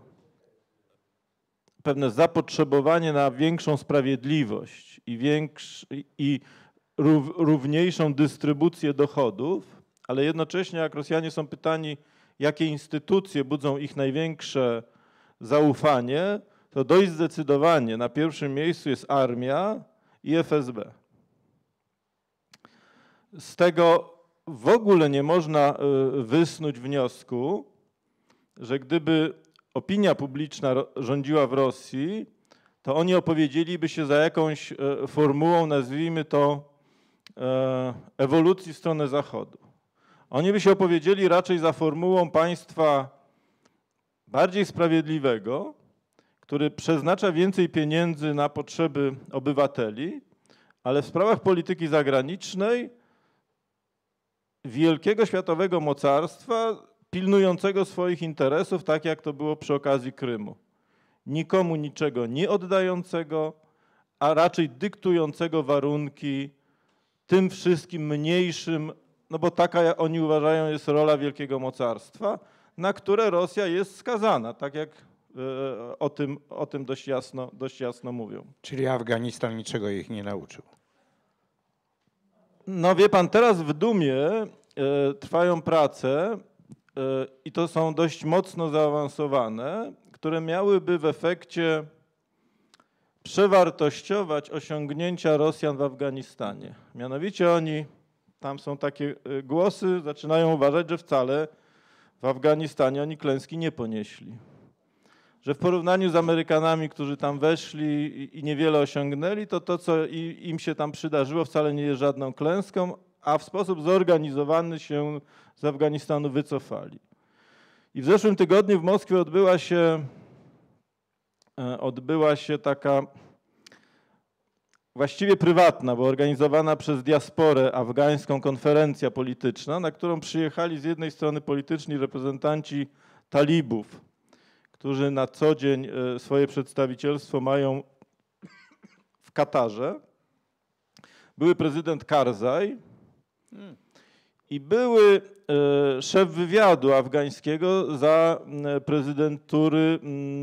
pewne zapotrzebowanie na większą sprawiedliwość i równiejszą dystrybucję dochodów, ale jednocześnie jak Rosjanie są pytani, jakie instytucje budzą ich największe zaufanie, to dość zdecydowanie na pierwszym miejscu jest armia i FSB. Z tego w ogóle nie można wysnuć wniosku, że gdyby opinia publiczna rządziła w Rosji, to oni opowiedzieliby się za jakąś formułą, nazwijmy to, ewolucji w stronę Zachodu. Oni by się opowiedzieli raczej za formułą państwa bardziej sprawiedliwego, który przeznacza więcej pieniędzy na potrzeby obywateli, ale w sprawach polityki zagranicznej wielkiego światowego mocarstwa pilnującego swoich interesów, tak jak to było przy okazji Krymu. Nikomu niczego nie oddającego, a raczej dyktującego warunki tym wszystkim mniejszym, no bo taka oni uważają jest rola wielkiego mocarstwa, na które Rosja jest skazana, tak jak o tym dość jasno mówią. Czyli Afganistan niczego ich nie nauczył. No wie pan, teraz w Dumie trwają prace i to są dość mocno zaawansowane, które miałyby w efekcie przewartościować osiągnięcia Rosjan w Afganistanie. Mianowicie oni, tam są takie głosy, zaczynają uważać, że wcale w Afganistanie oni klęski nie ponieśli. Że w porównaniu z Amerykanami, którzy tam weszli i niewiele osiągnęli, to co im się tam przydarzyło, wcale nie jest żadną klęską, a w sposób zorganizowany się z Afganistanu wycofali. I w zeszłym tygodniu w Moskwie odbyła się taka właściwie prywatna, bo organizowana przez diasporę afgańską konferencja polityczna, na którą przyjechali z jednej strony polityczni reprezentanci talibów, którzy na co dzień swoje przedstawicielstwo mają w Katarze. Były prezydent Karzaj i były szef wywiadu afgańskiego za prezydentury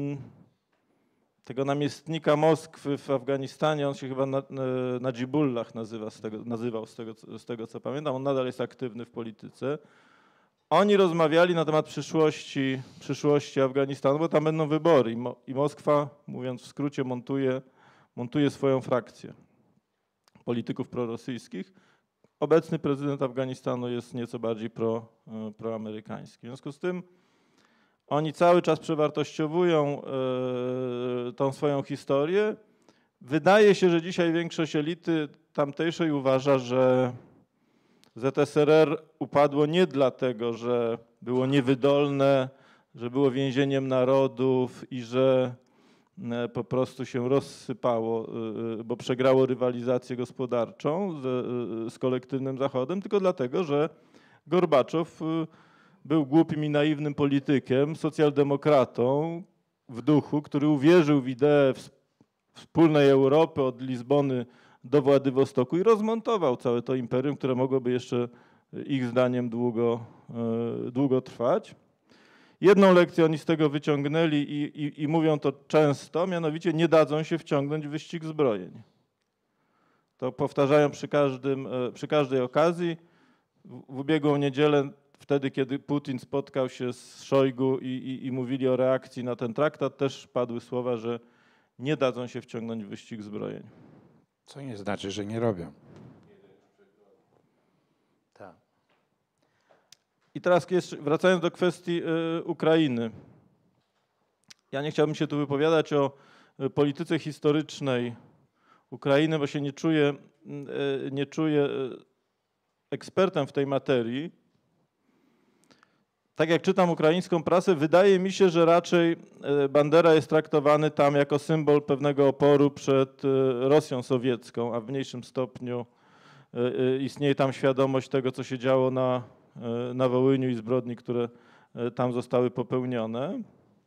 tego namiestnika Moskwy w Afganistanie. On się chyba Najibullah nazywał z tego co pamiętam. On nadal jest aktywny w polityce. Oni rozmawiali na temat przyszłości Afganistanu, bo tam będą wybory i Moskwa, mówiąc w skrócie, montuje swoją frakcję polityków prorosyjskich. Obecny prezydent Afganistanu jest nieco bardziej proamerykański. W związku z tym Oni cały czas przewartościowują tą swoją historię. Wydaje się, że dzisiaj większość elity tamtejszej uważa, że ZSRR upadło nie dlatego, że było niewydolne, że było więzieniem narodów i że po prostu się rozsypało, bo przegrało rywalizację gospodarczą z kolektywnym Zachodem, tylko dlatego, że Gorbaczow był głupim i naiwnym politykiem, socjaldemokratą w duchu, który uwierzył w ideę wspólnej Europy od Lizbony do Władywostoku i rozmontował całe to imperium, które mogłoby jeszcze ich zdaniem długo trwać. Jedną lekcję oni z tego wyciągnęli i mówią to często, mianowicie nie dadzą się wciągnąć w wyścig zbrojeń. To powtarzają przy każdej okazji. W ubiegłą niedzielę, wtedy kiedy Putin spotkał się z Szojgu i mówili o reakcji na ten traktat, też padły słowa, że nie dadzą się wciągnąć w wyścig zbrojeń. Co nie znaczy, że nie robią. Tak. I teraz wracając do kwestii Ukrainy. Ja nie chciałbym się tu wypowiadać o polityce historycznej Ukrainy, bo się nie czuję ekspertem w tej materii. Tak jak czytam ukraińską prasę, wydaje mi się, że raczej Bandera jest traktowany tam jako symbol pewnego oporu przed Rosją sowiecką, a w mniejszym stopniu istnieje tam świadomość tego, co się działo na Wołyniu i zbrodni, które tam zostały popełnione.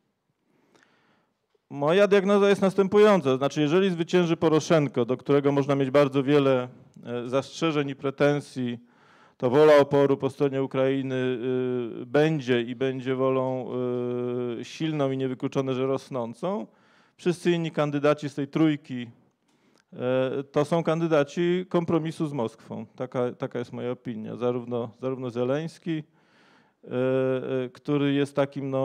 Moja diagnoza jest następująca, to znaczy jeżeli zwycięży Poroszenko, do którego można mieć bardzo wiele zastrzeżeń i pretensji, to wola oporu po stronie Ukrainy będzie wolą silną i niewykluczone, że rosnącą. Wszyscy inni kandydaci z tej trójki to są kandydaci kompromisu z Moskwą. Taka jest moja opinia. Zarówno Zeleński, który jest takim,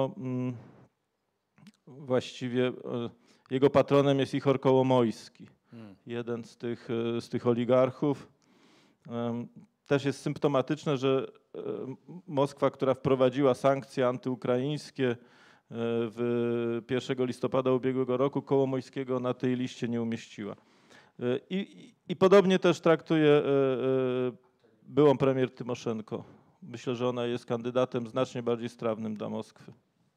właściwie jego patronem jest Ichor Kołomojski, jeden z tych oligarchów. Też jest symptomatyczne, że Moskwa, która wprowadziła sankcje antyukraińskie 1 listopada ubiegłego roku, Kołomojskiego na tej liście nie umieściła. I podobnie też traktuje byłą premier Tymoszenko. Myślę, że ona jest kandydatem znacznie bardziej strawnym dla Moskwy.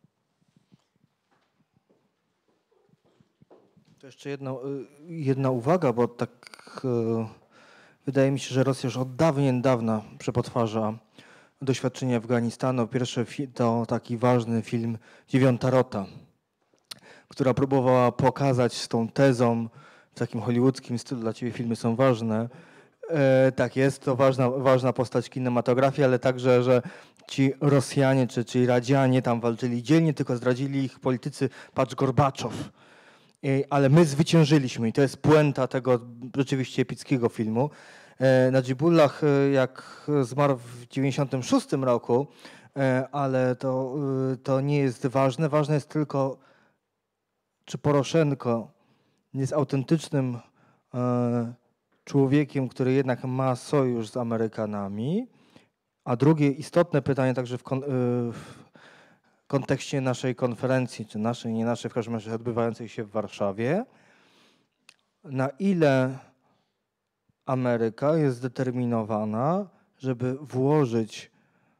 To jeszcze jedna uwaga, bo tak wydaje mi się, że Rosja już od dawna przepotwarza doświadczenie Afganistanu. Pierwszy to taki ważny film Dziewiąta Rota, która próbowała pokazać z tą tezą w takim hollywoodzkim stylu, dla ciebie filmy są ważne. Tak jest, to ważna postać kinematografii, ale także, że ci Rosjanie czy ci Radzianie tam walczyli dzielnie, tylko zdradzili ich politycy, patrz Gorbaczow. Ale my zwyciężyliśmy i to jest puenta tego rzeczywiście epickiego filmu. Nadżibullah jak zmarł w 96 roku, ale to nie jest ważne. Ważne jest tylko, czy Poroszenko jest autentycznym człowiekiem, który jednak ma sojusz z Amerykanami. A drugie istotne pytanie także w kontekście naszej konferencji, czy naszej, nie naszej, w każdym razie odbywającej się w Warszawie, na ile Ameryka jest zdeterminowana, żeby włożyć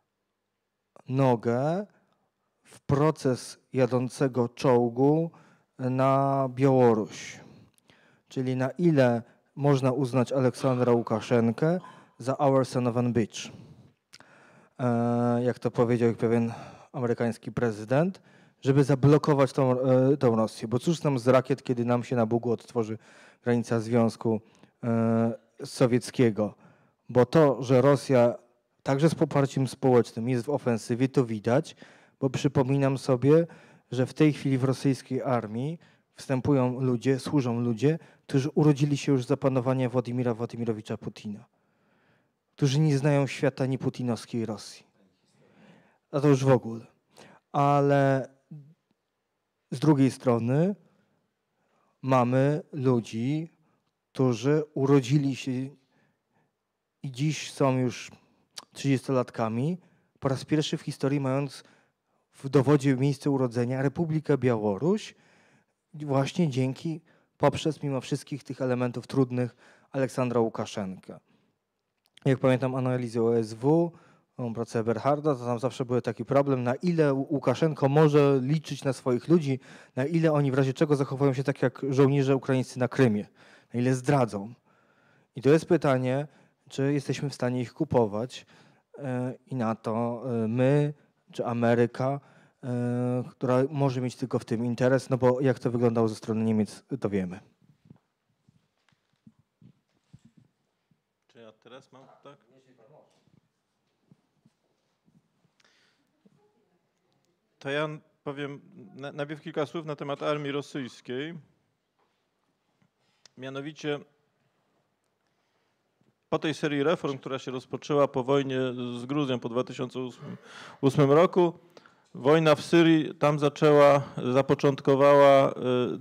nogę w proces jadącego czołgu na Białoruś. Czyli na ile można uznać Aleksandra Łukaszenkę za our son of a bitch. Jak to powiedział pewien amerykański prezydent, żeby zablokować tą Rosję. Bo cóż nam z rakiet, kiedy nam się na Bugu odtworzy granica Związku Sowieckiego. Bo to, że Rosja także z poparciem społecznym jest w ofensywie, to widać, bo przypominam sobie, że w tej chwili w rosyjskiej armii służą ludzie, którzy urodzili się już za panowania Władimira Władimirowicza Putina, którzy nie znają świata ani putinowskiej Rosji. A to już w ogóle. Ale z drugiej strony mamy ludzi, którzy urodzili się i dziś są już 30-latkami, po raz pierwszy w historii mając w dowodzie miejsce urodzenia Republikę Białoruś właśnie poprzez mimo wszystkich tych elementów trudnych Aleksandra Łukaszenkę. Jak pamiętam analizę OSW, pracę Eberharda, to tam zawsze był taki problem, na ile Łukaszenko może liczyć na swoich ludzi, na ile oni w razie czego zachowują się tak jak żołnierze ukraińscy na Krymie, na ile zdradzą. I to jest pytanie, czy jesteśmy w stanie ich kupować i na to my, czy Ameryka, która może mieć tylko w tym interes, no bo jak to wyglądało ze strony Niemiec, to wiemy. Czy ja teraz mam, tak? To ja powiem najpierw kilka słów na temat armii rosyjskiej. Mianowicie po tej serii reform, która się rozpoczęła po wojnie z Gruzją po 2008 roku, wojna w Syrii tam zapoczątkowała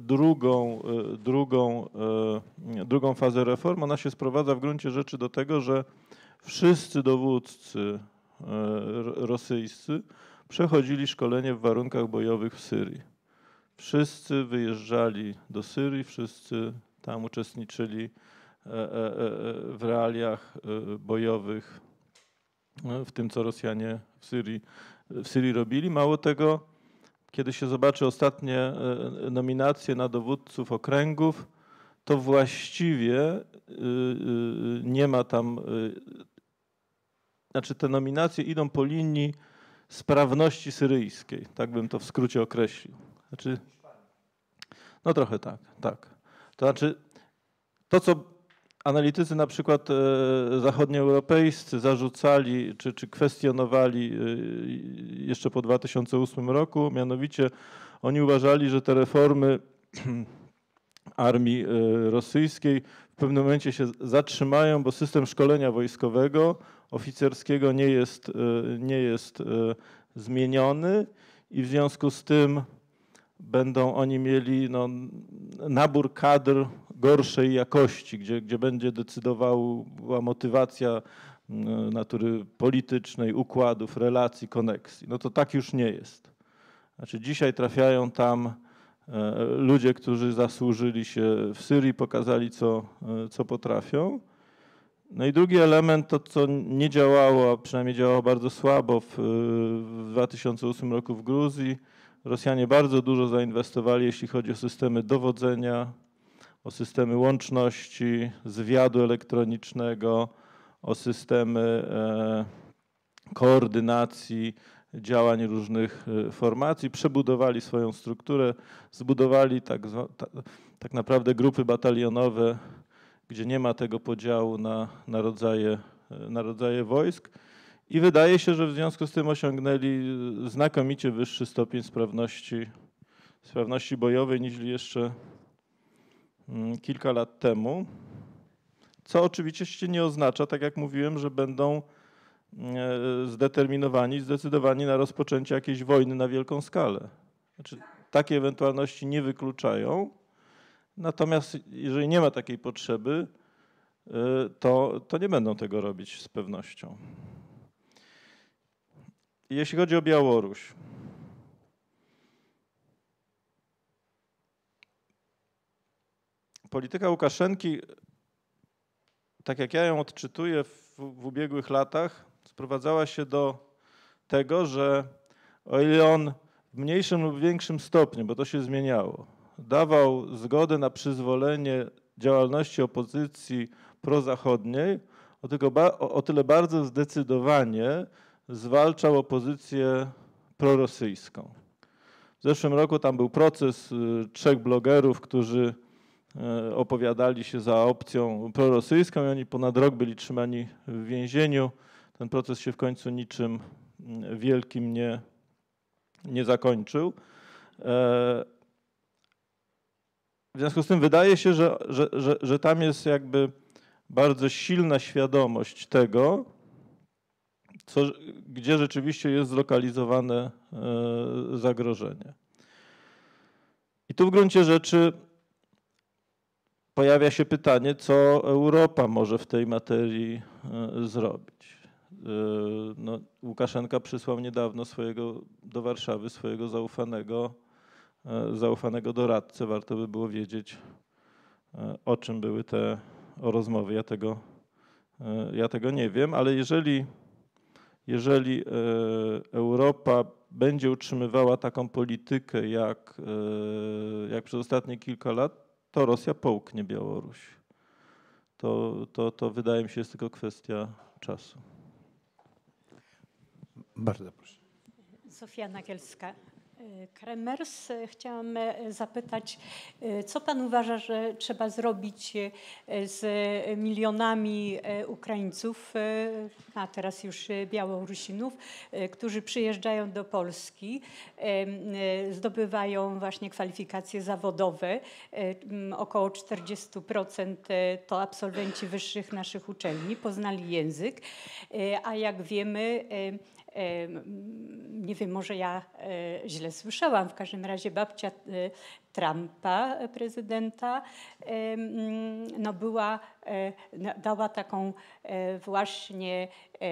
drugą fazę reform. Ona się sprowadza w gruncie rzeczy do tego, że wszyscy dowódcy rosyjscy przechodzili szkolenie w warunkach bojowych w Syrii. Wszyscy wyjeżdżali do Syrii, wszyscy tam uczestniczyli w realiach bojowych, w tym, co Rosjanie w Syrii robili. Mało tego, kiedy się zobaczy ostatnie nominacje na dowódców okręgów, to właściwie nie ma tam, znaczy te nominacje idą po linii sprawności syryjskiej, tak bym to w skrócie określił. Znaczy, no trochę tak. To znaczy, to co analitycy na przykład zachodnioeuropejscy zarzucali czy kwestionowali jeszcze po 2008 roku, mianowicie oni uważali, że te reformy armii rosyjskiej w pewnym momencie się zatrzymają, bo system szkolenia wojskowego, oficerskiego nie jest zmieniony i w związku z tym będą oni mieli nabór kadr gorszej jakości, gdzie będzie decydowała motywacja natury politycznej, układów, relacji, koneksji. No to tak już nie jest. Znaczy dzisiaj trafiają tam ludzie, którzy zasłużyli się w Syrii, pokazali co potrafią. No i drugi element, to co nie działało, a przynajmniej działało bardzo słabo w 2008 roku w Gruzji. Rosjanie bardzo dużo zainwestowali, jeśli chodzi o systemy dowodzenia, o systemy łączności, zwiadu elektronicznego, o systemy koordynacji działań różnych formacji. Przebudowali swoją strukturę, zbudowali tak naprawdę grupy batalionowe, gdzie nie ma tego podziału na rodzaje wojsk. I wydaje się, że w związku z tym osiągnęli znakomicie wyższy stopień sprawności bojowej niż jeszcze kilka lat temu. Co oczywiście nie oznacza, tak jak mówiłem, że będą zdecydowani na rozpoczęcie jakiejś wojny na wielką skalę. Znaczy, takie ewentualności nie wykluczają. Natomiast jeżeli nie ma takiej potrzeby, to nie będą tego robić z pewnością. Jeśli chodzi o Białoruś, polityka Łukaszenki, tak jak ja ją odczytuję w ubiegłych latach, sprowadzała się do tego, że o ile on w mniejszym lub większym stopniu, bo to się zmieniało, dawał zgodę na przyzwolenie działalności opozycji prozachodniej, o tyle bardzo zdecydowanie zwalczał opozycję prorosyjską. W zeszłym roku tam był proces 3 blogerów, którzy opowiadali się za opcją prorosyjską i oni ponad rok byli trzymani w więzieniu. Ten proces się w końcu niczym wielkim nie zakończył. W związku z tym wydaje się, że tam jest jakby bardzo silna świadomość tego, gdzie rzeczywiście jest zlokalizowane zagrożenie. I tu w gruncie rzeczy pojawia się pytanie, co Europa może w tej materii zrobić. No, Łukaszenka przysłał niedawno do Warszawy swojego zaufanego doradcę. Warto by było wiedzieć, o czym były te rozmowy. Ja tego nie wiem, ale jeżeli Europa będzie utrzymywała taką politykę jak przez ostatnie kilka lat, to Rosja połknie Białoruś. To wydaje mi się jest tylko kwestia czasu. Bardzo proszę. Zofia Nagielska, Kremers. Chciałam zapytać, co pan uważa, że trzeba zrobić z milionami Ukraińców, a teraz już Białorusinów, którzy przyjeżdżają do Polski, zdobywają właśnie kwalifikacje zawodowe. Około 40% to absolwenci wyższych naszych uczelni, poznali język, a jak wiemy, nie wiem, może ja źle słyszałam, w każdym razie babcia Trumpa, prezydenta, no dała taką właśnie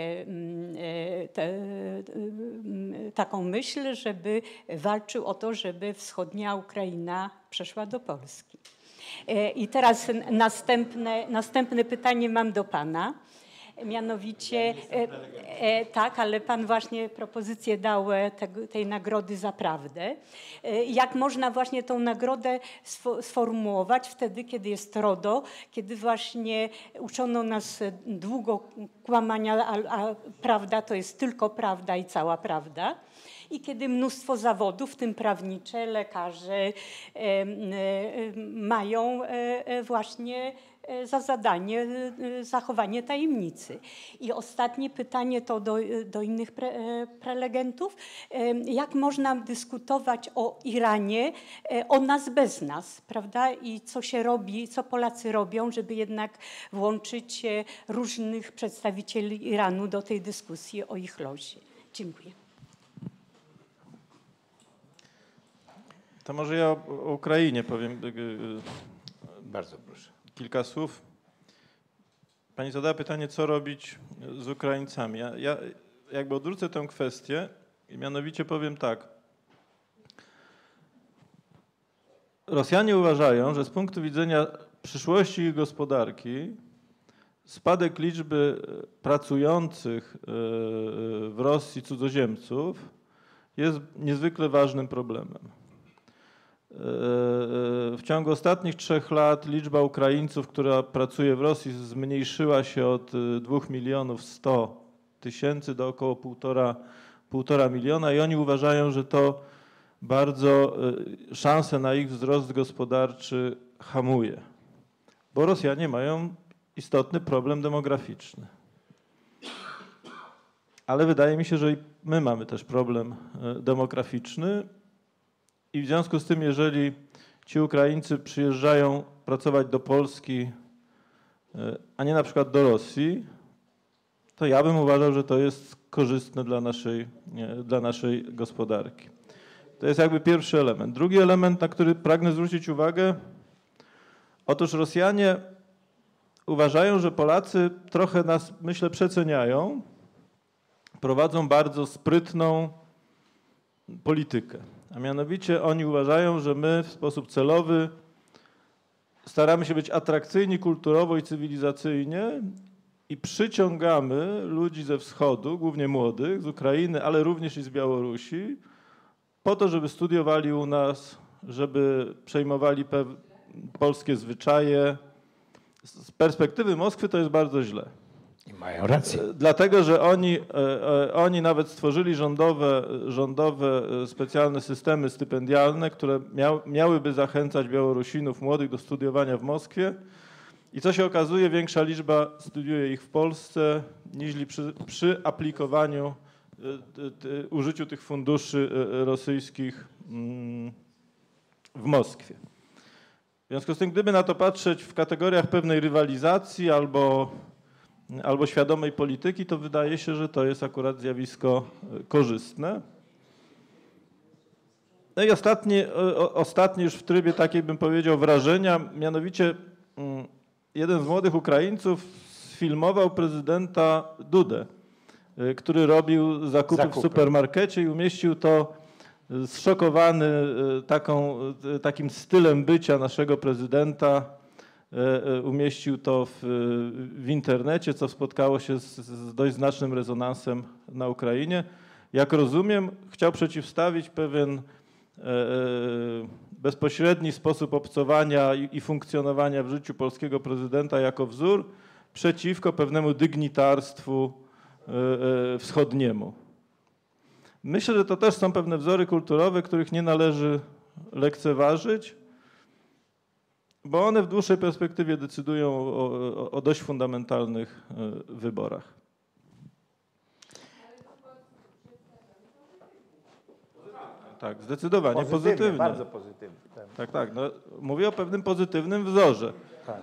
taką myśl, żeby walczył o to, żeby wschodnia Ukraina przeszła do Polski. I teraz następne pytanie mam do pana. Mianowicie, tak, ale pan właśnie propozycję dał tej nagrody za prawdę. Jak można właśnie tą nagrodę sformułować wtedy, kiedy jest RODO, kiedy właśnie uczono nas długo kłamania, a prawda to jest tylko prawda i cała prawda. I kiedy mnóstwo zawodów, w tym prawnicze, lekarze, mają właśnie za zadanie zachowanie tajemnicy. I ostatnie pytanie to do innych prelegentów. Jak można dyskutować o Iranie, o nas bez nas, prawda? I co się robi, co Polacy robią, żeby jednak włączyć różnych przedstawicieli Iranu do tej dyskusji o ich losie. Dziękuję. To może ja o Ukrainie powiem. Bardzo proszę. Kilka słów. Pani zadała pytanie, co robić z Ukraińcami. Ja jakby odwrócę tę kwestię i mianowicie powiem tak. Rosjanie uważają, że z punktu widzenia przyszłości ich gospodarki spadek liczby pracujących w Rosji cudzoziemców jest niezwykle ważnym problemem. W ciągu ostatnich 3 lat liczba Ukraińców, która pracuje w Rosji, zmniejszyła się od 2 100 000 do około 1,5 miliona i oni uważają, że to bardzo szansę na ich wzrost gospodarczy hamuje, bo Rosjanie mają istotny problem demograficzny. Ale wydaje mi się, że i my mamy też problem demograficzny. I w związku z tym, jeżeli ci Ukraińcy przyjeżdżają pracować do Polski, a nie na przykład do Rosji, to ja bym uważał, że to jest korzystne dla naszej gospodarki. To jest jakby pierwszy element. Drugi element, na który pragnę zwrócić uwagę, otóż Rosjanie uważają, że Polacy trochę nas, myślę, przeceniają, prowadzą bardzo sprytną politykę. A mianowicie oni uważają, że my w sposób celowy staramy się być atrakcyjni kulturowo i cywilizacyjnie i przyciągamy ludzi ze wschodu, głównie młodych, z Ukrainy, ale również i z Białorusi, po to, żeby studiowali u nas, żeby przejmowali polskie zwyczaje. Z perspektywy Moskwy to jest bardzo źle. I mają rację. Dlatego, że oni nawet stworzyli rządowe specjalne systemy stypendialne, które miałyby zachęcać Białorusinów młodych do studiowania w Moskwie. I co się okazuje, większa liczba studiuje ich w Polsce niż przy aplikowaniu, użyciu tych funduszy rosyjskich w Moskwie. W związku z tym, gdyby na to patrzeć w kategoriach pewnej rywalizacji albo świadomej polityki, to wydaje się, że to jest akurat zjawisko korzystne. No i ostatnie już w trybie takiej, bym powiedział, wrażenia, mianowicie jeden z młodych Ukraińców sfilmował prezydenta Dudę który robił zakupy w supermarkecie i umieścił to zszokowany takim stylem bycia naszego prezydenta, umieścił to w internecie, co spotkało się z dość znacznym rezonansem na Ukrainie. Jak rozumiem, chciał przeciwstawić pewien bezpośredni sposób obcowania i funkcjonowania w życiu polskiego prezydenta jako wzór przeciwko pewnemu dygnitarstwu wschodniemu. Myślę, że to też są pewne wzory kulturowe, których nie należy lekceważyć, bo one w dłuższej perspektywie decydują o dość fundamentalnych wyborach. Tak, zdecydowanie pozytywnie. Bardzo pozytywnie. Tak, tak. No, mówię o pewnym pozytywnym wzorze. Tak.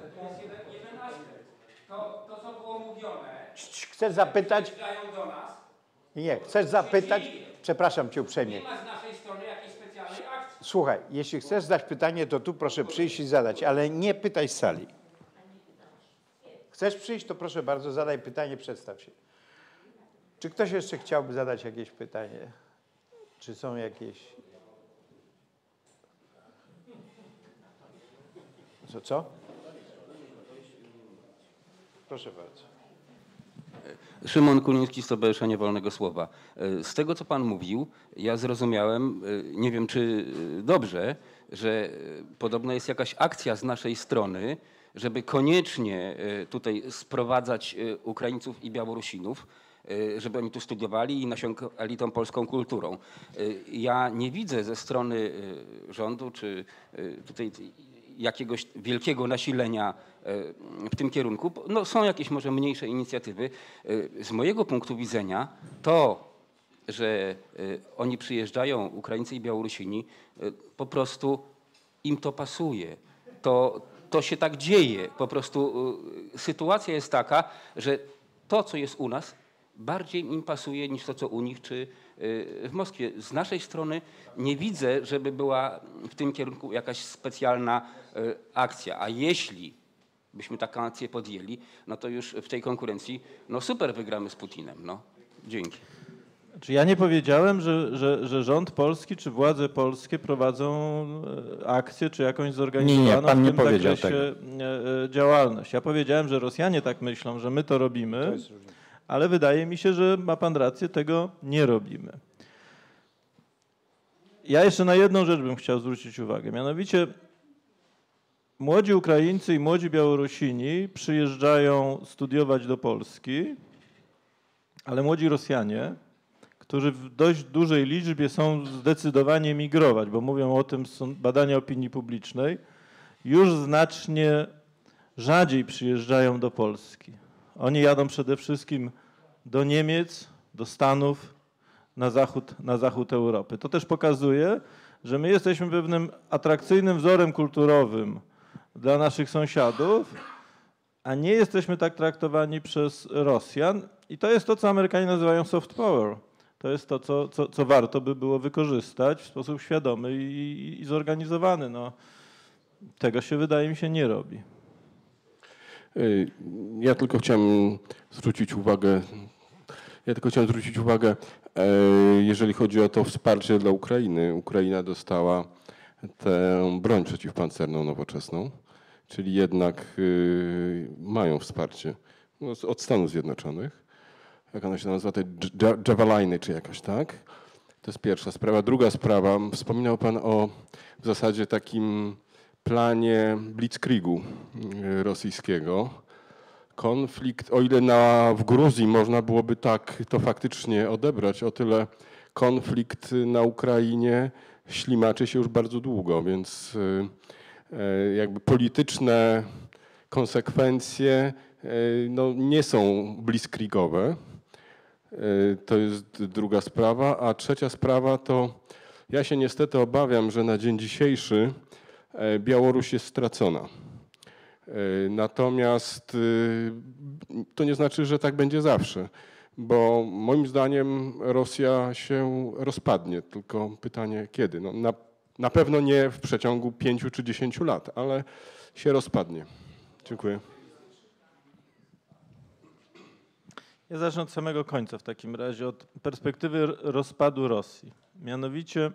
To, co było mówione, Chcesz zapytać? do nas, Nie, chcesz zapytać? Przepraszam cię uprzejmie. nie ma z naszej strony jakiejś specjalnej akcji. Słuchaj, jeśli chcesz zadać pytanie, to tu proszę przyjść i zadać, ale nie pytaj z sali. Chcesz przyjść, to proszę bardzo, zadaj pytanie, przedstaw się. Czy ktoś jeszcze chciałby zadać jakieś pytanie? Czy są jakieś... Co? Proszę bardzo. Szymon Kuliński, Stowarzyszenie Wolnego Słowa. Z tego, co pan mówił, ja zrozumiałem, nie wiem czy dobrze, że podobno jest jakaś akcja z naszej strony, żeby koniecznie tutaj sprowadzać Ukraińców i Białorusinów, żeby oni tu studiowali i nasiąkali tą polską kulturą. Ja nie widzę ze strony rządu czy tutaj jakiegoś wielkiego nasilenia w tym kierunku. No, są jakieś może mniejsze inicjatywy. Z mojego punktu widzenia to, że oni przyjeżdżają, Ukraińcy i Białorusini, po prostu im to pasuje. To się tak dzieje. Po prostu sytuacja jest taka, że to, co jest u nas, bardziej im pasuje niż to, co u nich czy w Moskwie. Z naszej strony nie widzę, żeby była w tym kierunku jakaś specjalna akcja. A jeśli byśmy taką akcję podjęli, no to już w tej konkurencji no super wygramy z Putinem. No. Dzięki. Czy ja nie powiedziałem, że rząd polski czy władze polskie prowadzą akcję czy jakąś zorganizowaną pan w nie tym powiedział zakresie działalność. Ja powiedziałem, że Rosjanie tak myślą, że my to robimy, ale wydaje mi się, że ma pan rację, tego nie robimy. Ja jeszcze na jedną rzecz bym chciał zwrócić uwagę, mianowicie młodzi Ukraińcy i młodzi Białorusini przyjeżdżają studiować do Polski, ale młodzi Rosjanie, którzy w dość dużej liczbie są zdecydowanie migrować, bo mówią o tym są badania opinii publicznej, już znacznie rzadziej przyjeżdżają do Polski. Oni jadą przede wszystkim do Niemiec, do Stanów, na zachód Europy. To też pokazuje, że my jesteśmy pewnym atrakcyjnym wzorem kulturowym dla naszych sąsiadów, a nie jesteśmy tak traktowani przez Rosjan. I to jest to, co Amerykanie nazywają soft power. To jest to, co warto by było wykorzystać w sposób świadomy i zorganizowany. No, tego się, wydaje mi się, nie robi. Ja tylko chciałem zwrócić uwagę, jeżeli chodzi o to wsparcie dla Ukrainy. Ukraina dostała tę broń przeciwpancerną nowoczesną, czyli jednak mają wsparcie od Stanów Zjednoczonych. Jak ona się nazywa, te Javeliny czy jakoś tak. To jest pierwsza sprawa. Druga sprawa, wspominał pan o w zasadzie takim planie blitzkriegu rosyjskiego. Konflikt, o ile w Gruzji można byłoby tak to faktycznie odebrać, o tyle konflikt na Ukrainie ślimaczy się już bardzo długo, więc jakby polityczne konsekwencje no, nie są blitzkriegowe. To jest druga sprawa. A trzecia sprawa to ja się niestety obawiam, że na dzień dzisiejszy Białoruś jest stracona. Natomiast to nie znaczy, że tak będzie zawsze, bo moim zdaniem Rosja się rozpadnie, tylko pytanie kiedy. No, na pewno nie w przeciągu 5 czy 10 lat, ale się rozpadnie. Dziękuję. Ja zacznę od samego końca w takim razie, od perspektywy rozpadu Rosji. Mianowicie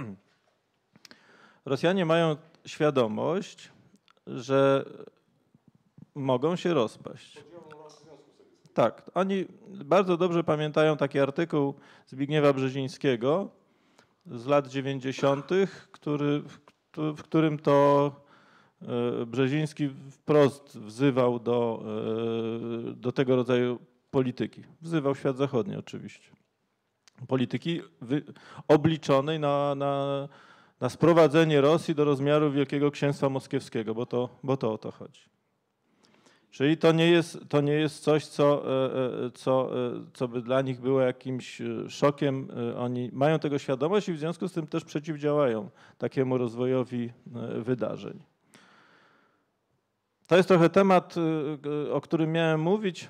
Rosjanie mają świadomość, że mogą się rozpaść. Tak, oni bardzo dobrze pamiętają taki artykuł Zbigniewa Brzezińskiego z lat 90., w którym to Brzeziński wprost wzywał do tego rodzaju polityki. Wzywał świat zachodni oczywiście. Polityki obliczonej na sprowadzenie Rosji do rozmiaru Wielkiego Księstwa Moskiewskiego, bo to o to chodzi. Czyli to nie jest coś, co by dla nich było jakimś szokiem. Oni mają tego świadomość i w związku z tym też przeciwdziałają takiemu rozwojowi wydarzeń. To jest trochę temat, o którym miałem mówić,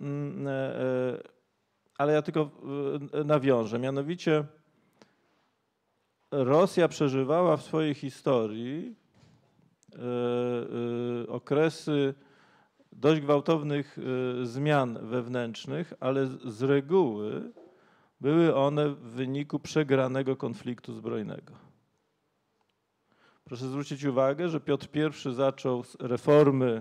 ale ja tylko nawiążę. Mianowicie Rosja przeżywała w swojej historii okresy dość gwałtownych zmian wewnętrznych, ale z reguły były one w wyniku przegranego konfliktu zbrojnego. Proszę zwrócić uwagę, że Piotr I zaczął reformy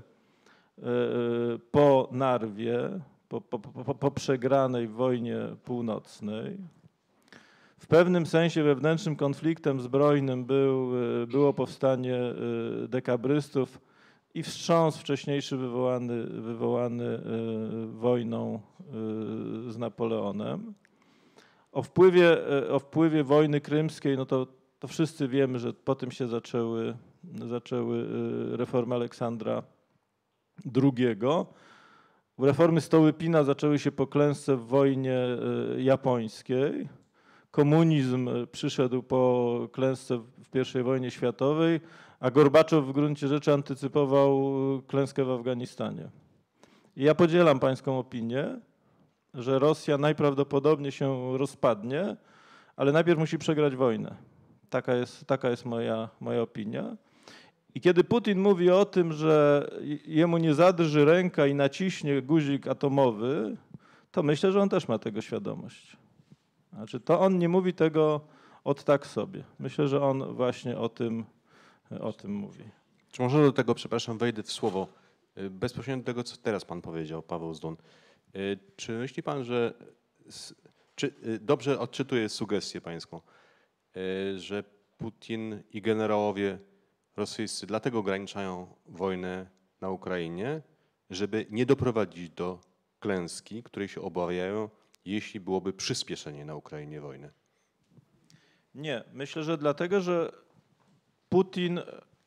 po Narwie, po przegranej wojnie północnej. W pewnym sensie wewnętrznym konfliktem zbrojnym było powstanie dekabrystów i wstrząs wcześniejszy wywołany wojną z Napoleonem. O wpływie wojny krymskiej, no to wszyscy wiemy, że po tym się zaczęły reformy Aleksandra II. Reformy Stołypina zaczęły się po klęsce w wojnie japońskiej. Komunizm przyszedł po klęsce w I wojnie światowej, a Gorbaczow w gruncie rzeczy antycypował klęskę w Afganistanie. I ja podzielam pańską opinię, że Rosja najprawdopodobniej się rozpadnie, ale najpierw musi przegrać wojnę. Taka jest moja opinia. I kiedy Putin mówi o tym, że jemu nie zadrży ręka i naciśnie guzik atomowy, to myślę, że on też ma tego świadomość. Znaczy, to on nie mówi tego od tak sobie. Myślę, że on właśnie o tym mówi. Czy może do tego, przepraszam, wejdę w słowo, bezpośrednio do tego, co teraz pan powiedział, Paweł Zdun. Czy myśli pan, że, czy dobrze odczytuję sugestię pańską, że Putin i generałowie rosyjscy dlatego ograniczają wojnę na Ukrainie, żeby nie doprowadzić do klęski, której się obawiają, jeśli byłoby przyspieszenie na Ukrainie wojny? Nie, myślę, że dlatego, że Putin...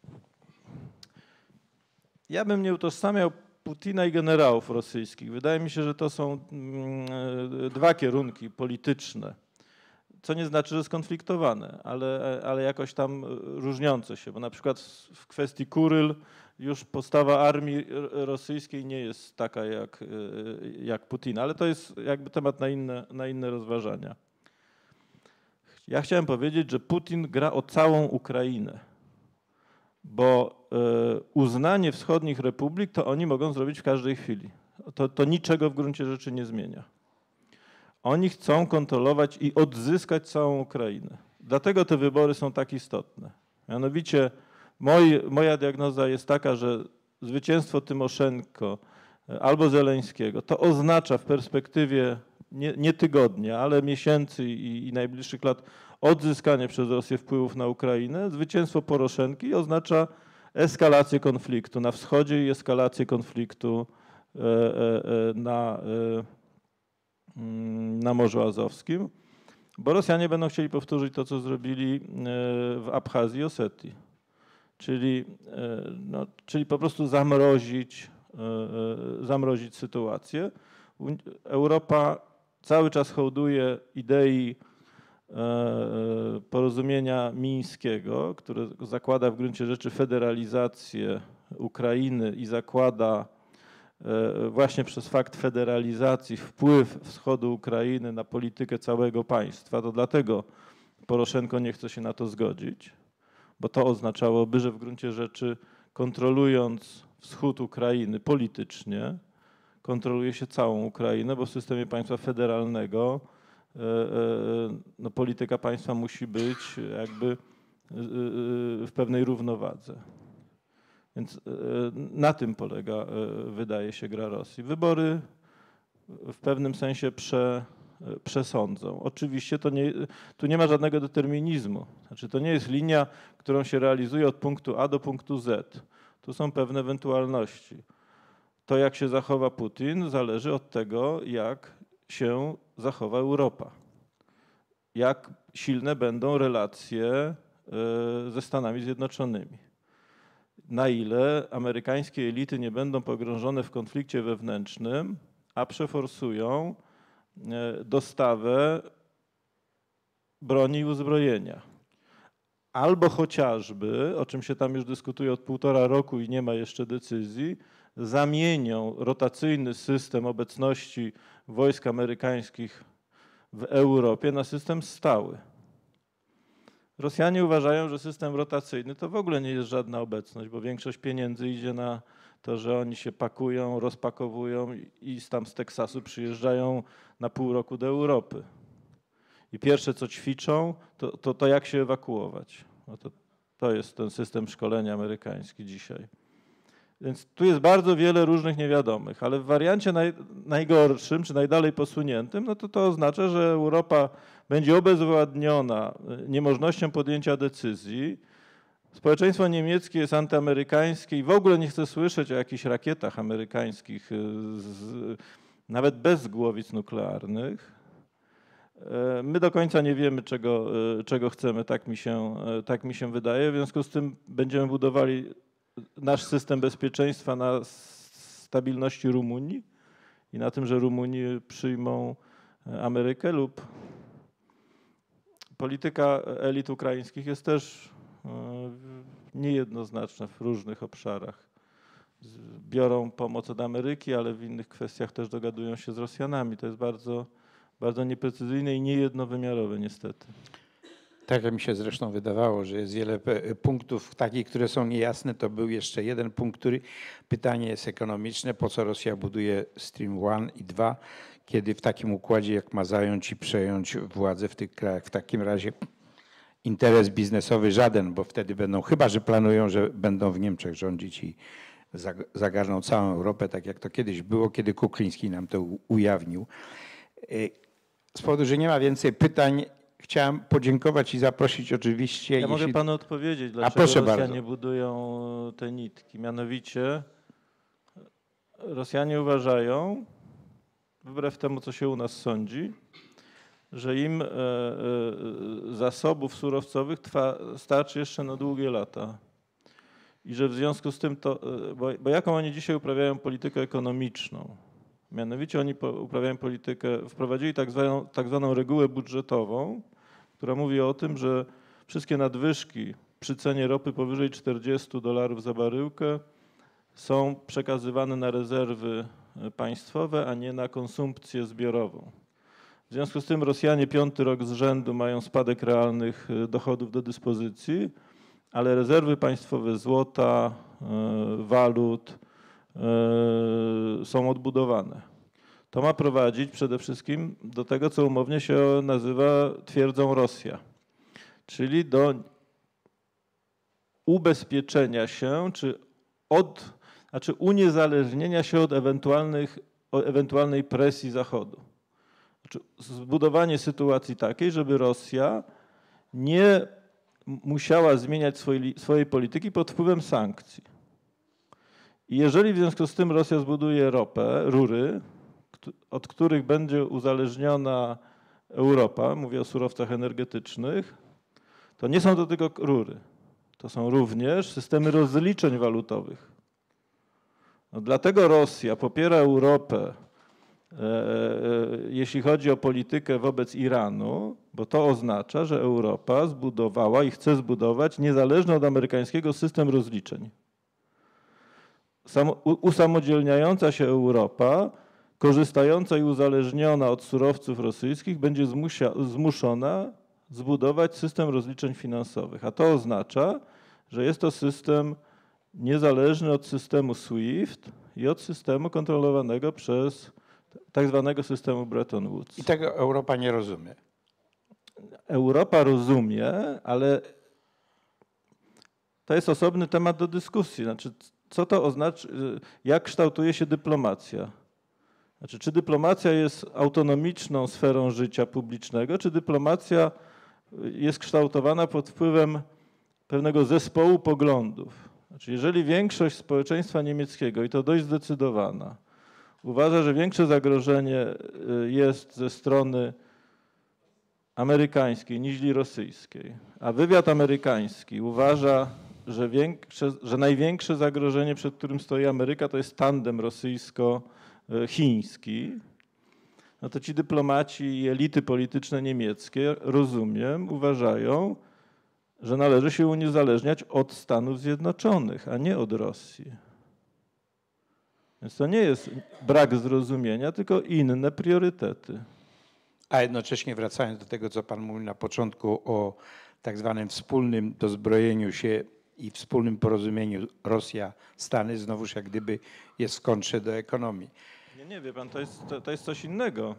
Ja bym nie utożsamiał Putina i generałów rosyjskich. Wydaje mi się, że to są dwa kierunki polityczne, co nie znaczy, że skonfliktowane, ale jakoś tam różniące się, bo na przykład w kwestii Kuryl już postawa armii rosyjskiej nie jest taka jak Putina, ale to jest jakby temat na inne rozważania. Ja chciałem powiedzieć, że Putin gra o całą Ukrainę, bo uznanie wschodnich republik to oni mogą zrobić w każdej chwili. To niczego w gruncie rzeczy nie zmienia. Oni chcą kontrolować i odzyskać całą Ukrainę. Dlatego te wybory są tak istotne. Mianowicie moja diagnoza jest taka, że zwycięstwo Tymoszenko albo Zeleńskiego to oznacza w perspektywie nie tygodnia, ale miesięcy i najbliższych lat odzyskanie przez Rosję wpływów na Ukrainę. Zwycięstwo Poroszenki oznacza eskalację konfliktu na wschodzie i eskalację konfliktu na Morzu Azowskim, bo Rosjanie będą chcieli powtórzyć to, co zrobili w Abchazji i Osetii, czyli po prostu zamrozić sytuację. Europa cały czas hołduje idei porozumienia mińskiego, które zakłada w gruncie rzeczy federalizację Ukrainy i zakłada właśnie przez fakt federalizacji wpływ wschodu Ukrainy na politykę całego państwa. To dlatego Poroszenko nie chce się na to zgodzić, bo to oznaczałoby, że w gruncie rzeczy kontrolując wschód Ukrainy politycznie, kontroluje się całą Ukrainę, bo w systemie państwa federalnego no, polityka państwa musi być jakby w pewnej równowadze. Więc na tym polega, wydaje się, gra Rosji. Wybory w pewnym sensie przesądzą. Oczywiście tu nie ma żadnego determinizmu. Znaczy, to nie jest linia, którą się realizuje od punktu A do punktu Z. Tu są pewne ewentualności. To, jak się zachowa Putin, zależy od tego, jak się zachowa Europa. Jak silne będą relacje ze Stanami Zjednoczonymi. Na ile amerykańskie elity nie będą pogrążone w konflikcie wewnętrznym, a przeforsują dostawę broni i uzbrojenia. Albo chociażby, o czym się tam już dyskutuje od 1,5 roku i nie ma jeszcze decyzji, zamienią rotacyjny system obecności wojsk amerykańskich w Europie na system stały. Rosjanie uważają, że system rotacyjny to w ogóle nie jest żadna obecność, bo większość pieniędzy idzie na to, że oni się pakują, rozpakowują i tam z Teksasu przyjeżdżają na pół roku do Europy. I pierwsze, co ćwiczą, to jak się ewakuować. No to jest ten system szkolenia amerykański dzisiaj. Więc tu jest bardzo wiele różnych niewiadomych, ale w wariancie najgorszym, czy najdalej posuniętym, no to oznacza, że Europa będzie obezwładniona niemożnością podjęcia decyzji. Społeczeństwo niemieckie jest antyamerykańskie i w ogóle nie chce słyszeć o jakichś rakietach amerykańskich, nawet bez głowic nuklearnych. My do końca nie wiemy, czego chcemy, tak mi się wydaje. W związku z tym będziemy budowali nasz system bezpieczeństwa na stabilności Rumunii i na tym, że Rumuni przyjmą Amerykę lub polityka elit ukraińskich jest też niejednoznaczna w różnych obszarach. Biorą pomoc od Ameryki, ale w innych kwestiach też dogadują się z Rosjanami. To jest bardzo, bardzo nieprecyzyjne i niejednowymiarowe niestety. Tak jak mi się zresztą wydawało, że jest wiele punktów takich, które są niejasne, to był jeszcze jeden punkt, pytanie jest ekonomiczne, po co Rosja buduje Stream 1 i 2, kiedy w takim układzie jak ma zająć i przejąć władzę w tych krajach, w takim razie interes biznesowy żaden, bo wtedy będą, chyba że planują, że będą w Niemczech rządzić i zagarną całą Europę, tak jak to kiedyś było, kiedy Kukliński nam to ujawnił. Z powodu, że nie ma więcej pytań, chciałem podziękować i zaprosić oczywiście. Ja mogę panu odpowiedzieć, dlaczego Rosjanie budują te nitki. Mianowicie Rosjanie uważają, wbrew temu, co się u nas sądzi, że im zasobów surowcowych starczy jeszcze na długie lata. I że w związku z tym, bo jaką oni dzisiaj uprawiają politykę ekonomiczną? Mianowicie oni uprawiają politykę, wprowadzili tak zwaną regułę budżetową, która mówi o tym, że wszystkie nadwyżki przy cenie ropy powyżej $40 za baryłkę są przekazywane na rezerwy państwowe, a nie na konsumpcję zbiorową. W związku z tym Rosjanie 5. rok z rzędu mają spadek realnych dochodów do dyspozycji, ale rezerwy państwowe złota, walut są odbudowane. To ma prowadzić przede wszystkim do tego, co umownie się nazywa twierdzą Rosja, czyli do ubezpieczenia się, czy uniezależnienia się od ewentualnej presji Zachodu. Znaczy zbudowanie sytuacji takiej, żeby Rosja nie musiała zmieniać swojej polityki pod wpływem sankcji. I jeżeli w związku z tym Rosja zbuduje rury, od których będzie uzależniona Europa, mówię o surowcach energetycznych, to nie są to tylko rury. To są również systemy rozliczeń walutowych. No dlatego Rosja popiera Europę, jeśli chodzi o politykę wobec Iranu, bo to oznacza, że Europa zbudowała i chce zbudować niezależny od amerykańskiego system rozliczeń. Usamodzielniająca się Europa, korzystająca i uzależniona od surowców rosyjskich, będzie zmuszona zbudować system rozliczeń finansowych. A to oznacza, że jest to system niezależny od systemu SWIFT i od systemu kontrolowanego przez tak zwanego systemu Bretton Woods. I tego Europa nie rozumie. Europa rozumie, ale to jest osobny temat do dyskusji. Znaczy, co to oznacza, jak kształtuje się dyplomacja? Znaczy, czy dyplomacja jest autonomiczną sferą życia publicznego, czy dyplomacja jest kształtowana pod wpływem pewnego zespołu poglądów? Znaczy, jeżeli większość społeczeństwa niemieckiego, i to dość zdecydowana, uważa, że większe zagrożenie jest ze strony amerykańskiej niż rosyjskiej, a wywiad amerykański uważa, że największe zagrożenie, przed którym stoi Ameryka, to jest tandem rosyjsko-chiński, no to ci dyplomaci i elity polityczne niemieckie, rozumiem, uważają, że należy się uniezależniać od Stanów Zjednoczonych, a nie od Rosji. Więc to nie jest brak zrozumienia, tylko inne priorytety. A jednocześnie wracając do tego, co pan mówił na początku o tak zwanym wspólnym dozbrojeniu się i wspólnym porozumieniu Rosja-Stany, znowuż jak gdyby jest w kontrze do ekonomii. Nie wie pan, to jest coś innego.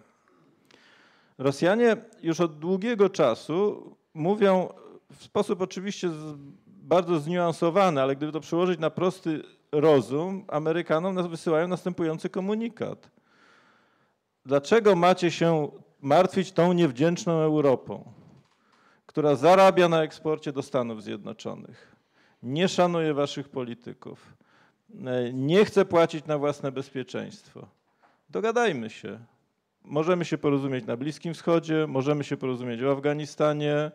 Rosjanie już od długiego czasu mówią w sposób oczywiście bardzo zniuansowany, ale gdyby to przełożyć na prosty rozum, Amerykanom wysyłają następujący komunikat. Dlaczego macie się martwić tą niewdzięczną Europą, która zarabia na eksporcie do Stanów Zjednoczonych, nie szanuje waszych polityków, nie chce płacić na własne bezpieczeństwo? Dogadajmy się. Możemy się porozumieć na Bliskim Wschodzie, możemy się porozumieć w Afganistanie.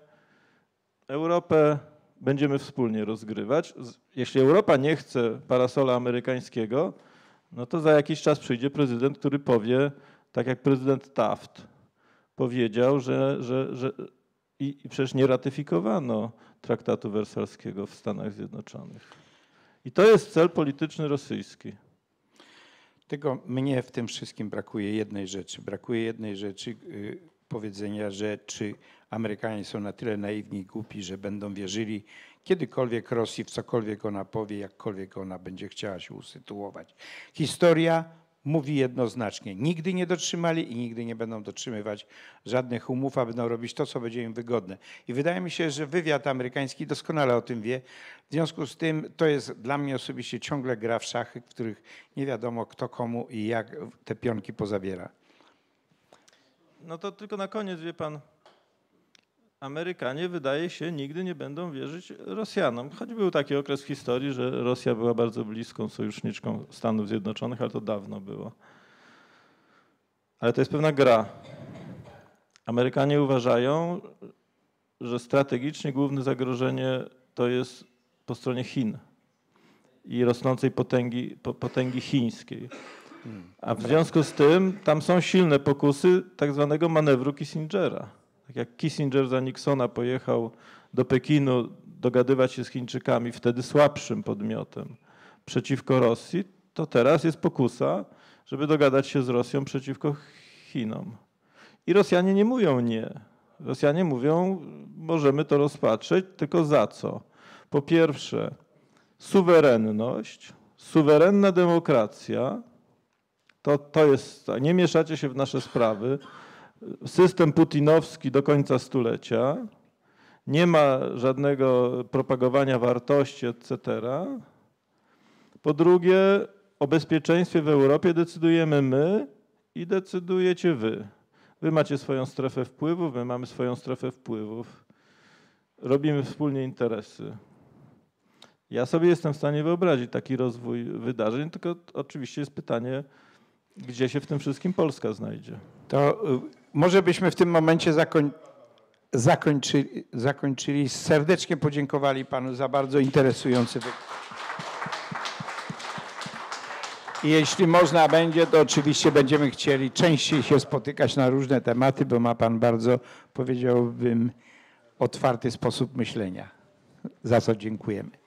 Europę będziemy wspólnie rozgrywać. Jeśli Europa nie chce parasola amerykańskiego, no to za jakiś czas przyjdzie prezydent, który powie, tak jak prezydent Taft powiedział, że przecież nie ratyfikowano traktatu wersalskiego w Stanach Zjednoczonych. I to jest cel polityczny rosyjski. Tylko mnie w tym wszystkim brakuje jednej rzeczy. Brakuje jednej rzeczy, powiedzenia, że czy Amerykanie są na tyle naiwni i głupi, że będą wierzyli kiedykolwiek Rosji w cokolwiek ona powie, jakkolwiek ona będzie chciała się usytuować. Historia mówi jednoznacznie. Nigdy nie dotrzymali i nigdy nie będą dotrzymywać żadnych umów, a będą robić to, co będzie im wygodne. I wydaje mi się, że wywiad amerykański doskonale o tym wie. W związku z tym to jest dla mnie osobiście ciągle gra w szachy, w których nie wiadomo kto komu i jak te pionki pozabiera. No to tylko na koniec, wie pan, Amerykanie, wydaje się, nigdy nie będą wierzyć Rosjanom. Choć był taki okres w historii, że Rosja była bardzo bliską sojuszniczką Stanów Zjednoczonych, ale to dawno było. Ale to jest pewna gra. Amerykanie uważają, że strategicznie główne zagrożenie to jest po stronie Chin i rosnącej potęgi chińskiej. A w związku z tym tam są silne pokusy tak zwanego manewru Kissingera. Tak jak Kissinger za Nixona pojechał do Pekinu dogadywać się z Chińczykami, wtedy słabszym podmiotem, przeciwko Rosji, to teraz jest pokusa, żeby dogadać się z Rosją przeciwko Chinom. I Rosjanie nie mówią nie. Rosjanie mówią, możemy to rozpatrzeć, tylko za co? Po pierwsze, suwerenność, suwerenna demokracja, to jest, nie mieszacie się w nasze sprawy, system putinowski do końca stulecia, nie ma żadnego propagowania wartości, etc. Po drugie, o bezpieczeństwie w Europie decydujemy my i decydujecie wy. Wy macie swoją strefę wpływów, my mamy swoją strefę wpływów. Robimy wspólnie interesy. Ja sobie jestem w stanie wyobrazić taki rozwój wydarzeń, tylko oczywiście jest pytanie, gdzie się w tym wszystkim Polska znajdzie. To może byśmy w tym momencie zakończyli. Serdecznie podziękowali panu za bardzo interesujący wykład. I jeśli można będzie, to oczywiście będziemy chcieli częściej się spotykać na różne tematy, bo ma pan bardzo, powiedziałbym, otwarty sposób myślenia. Za co dziękujemy.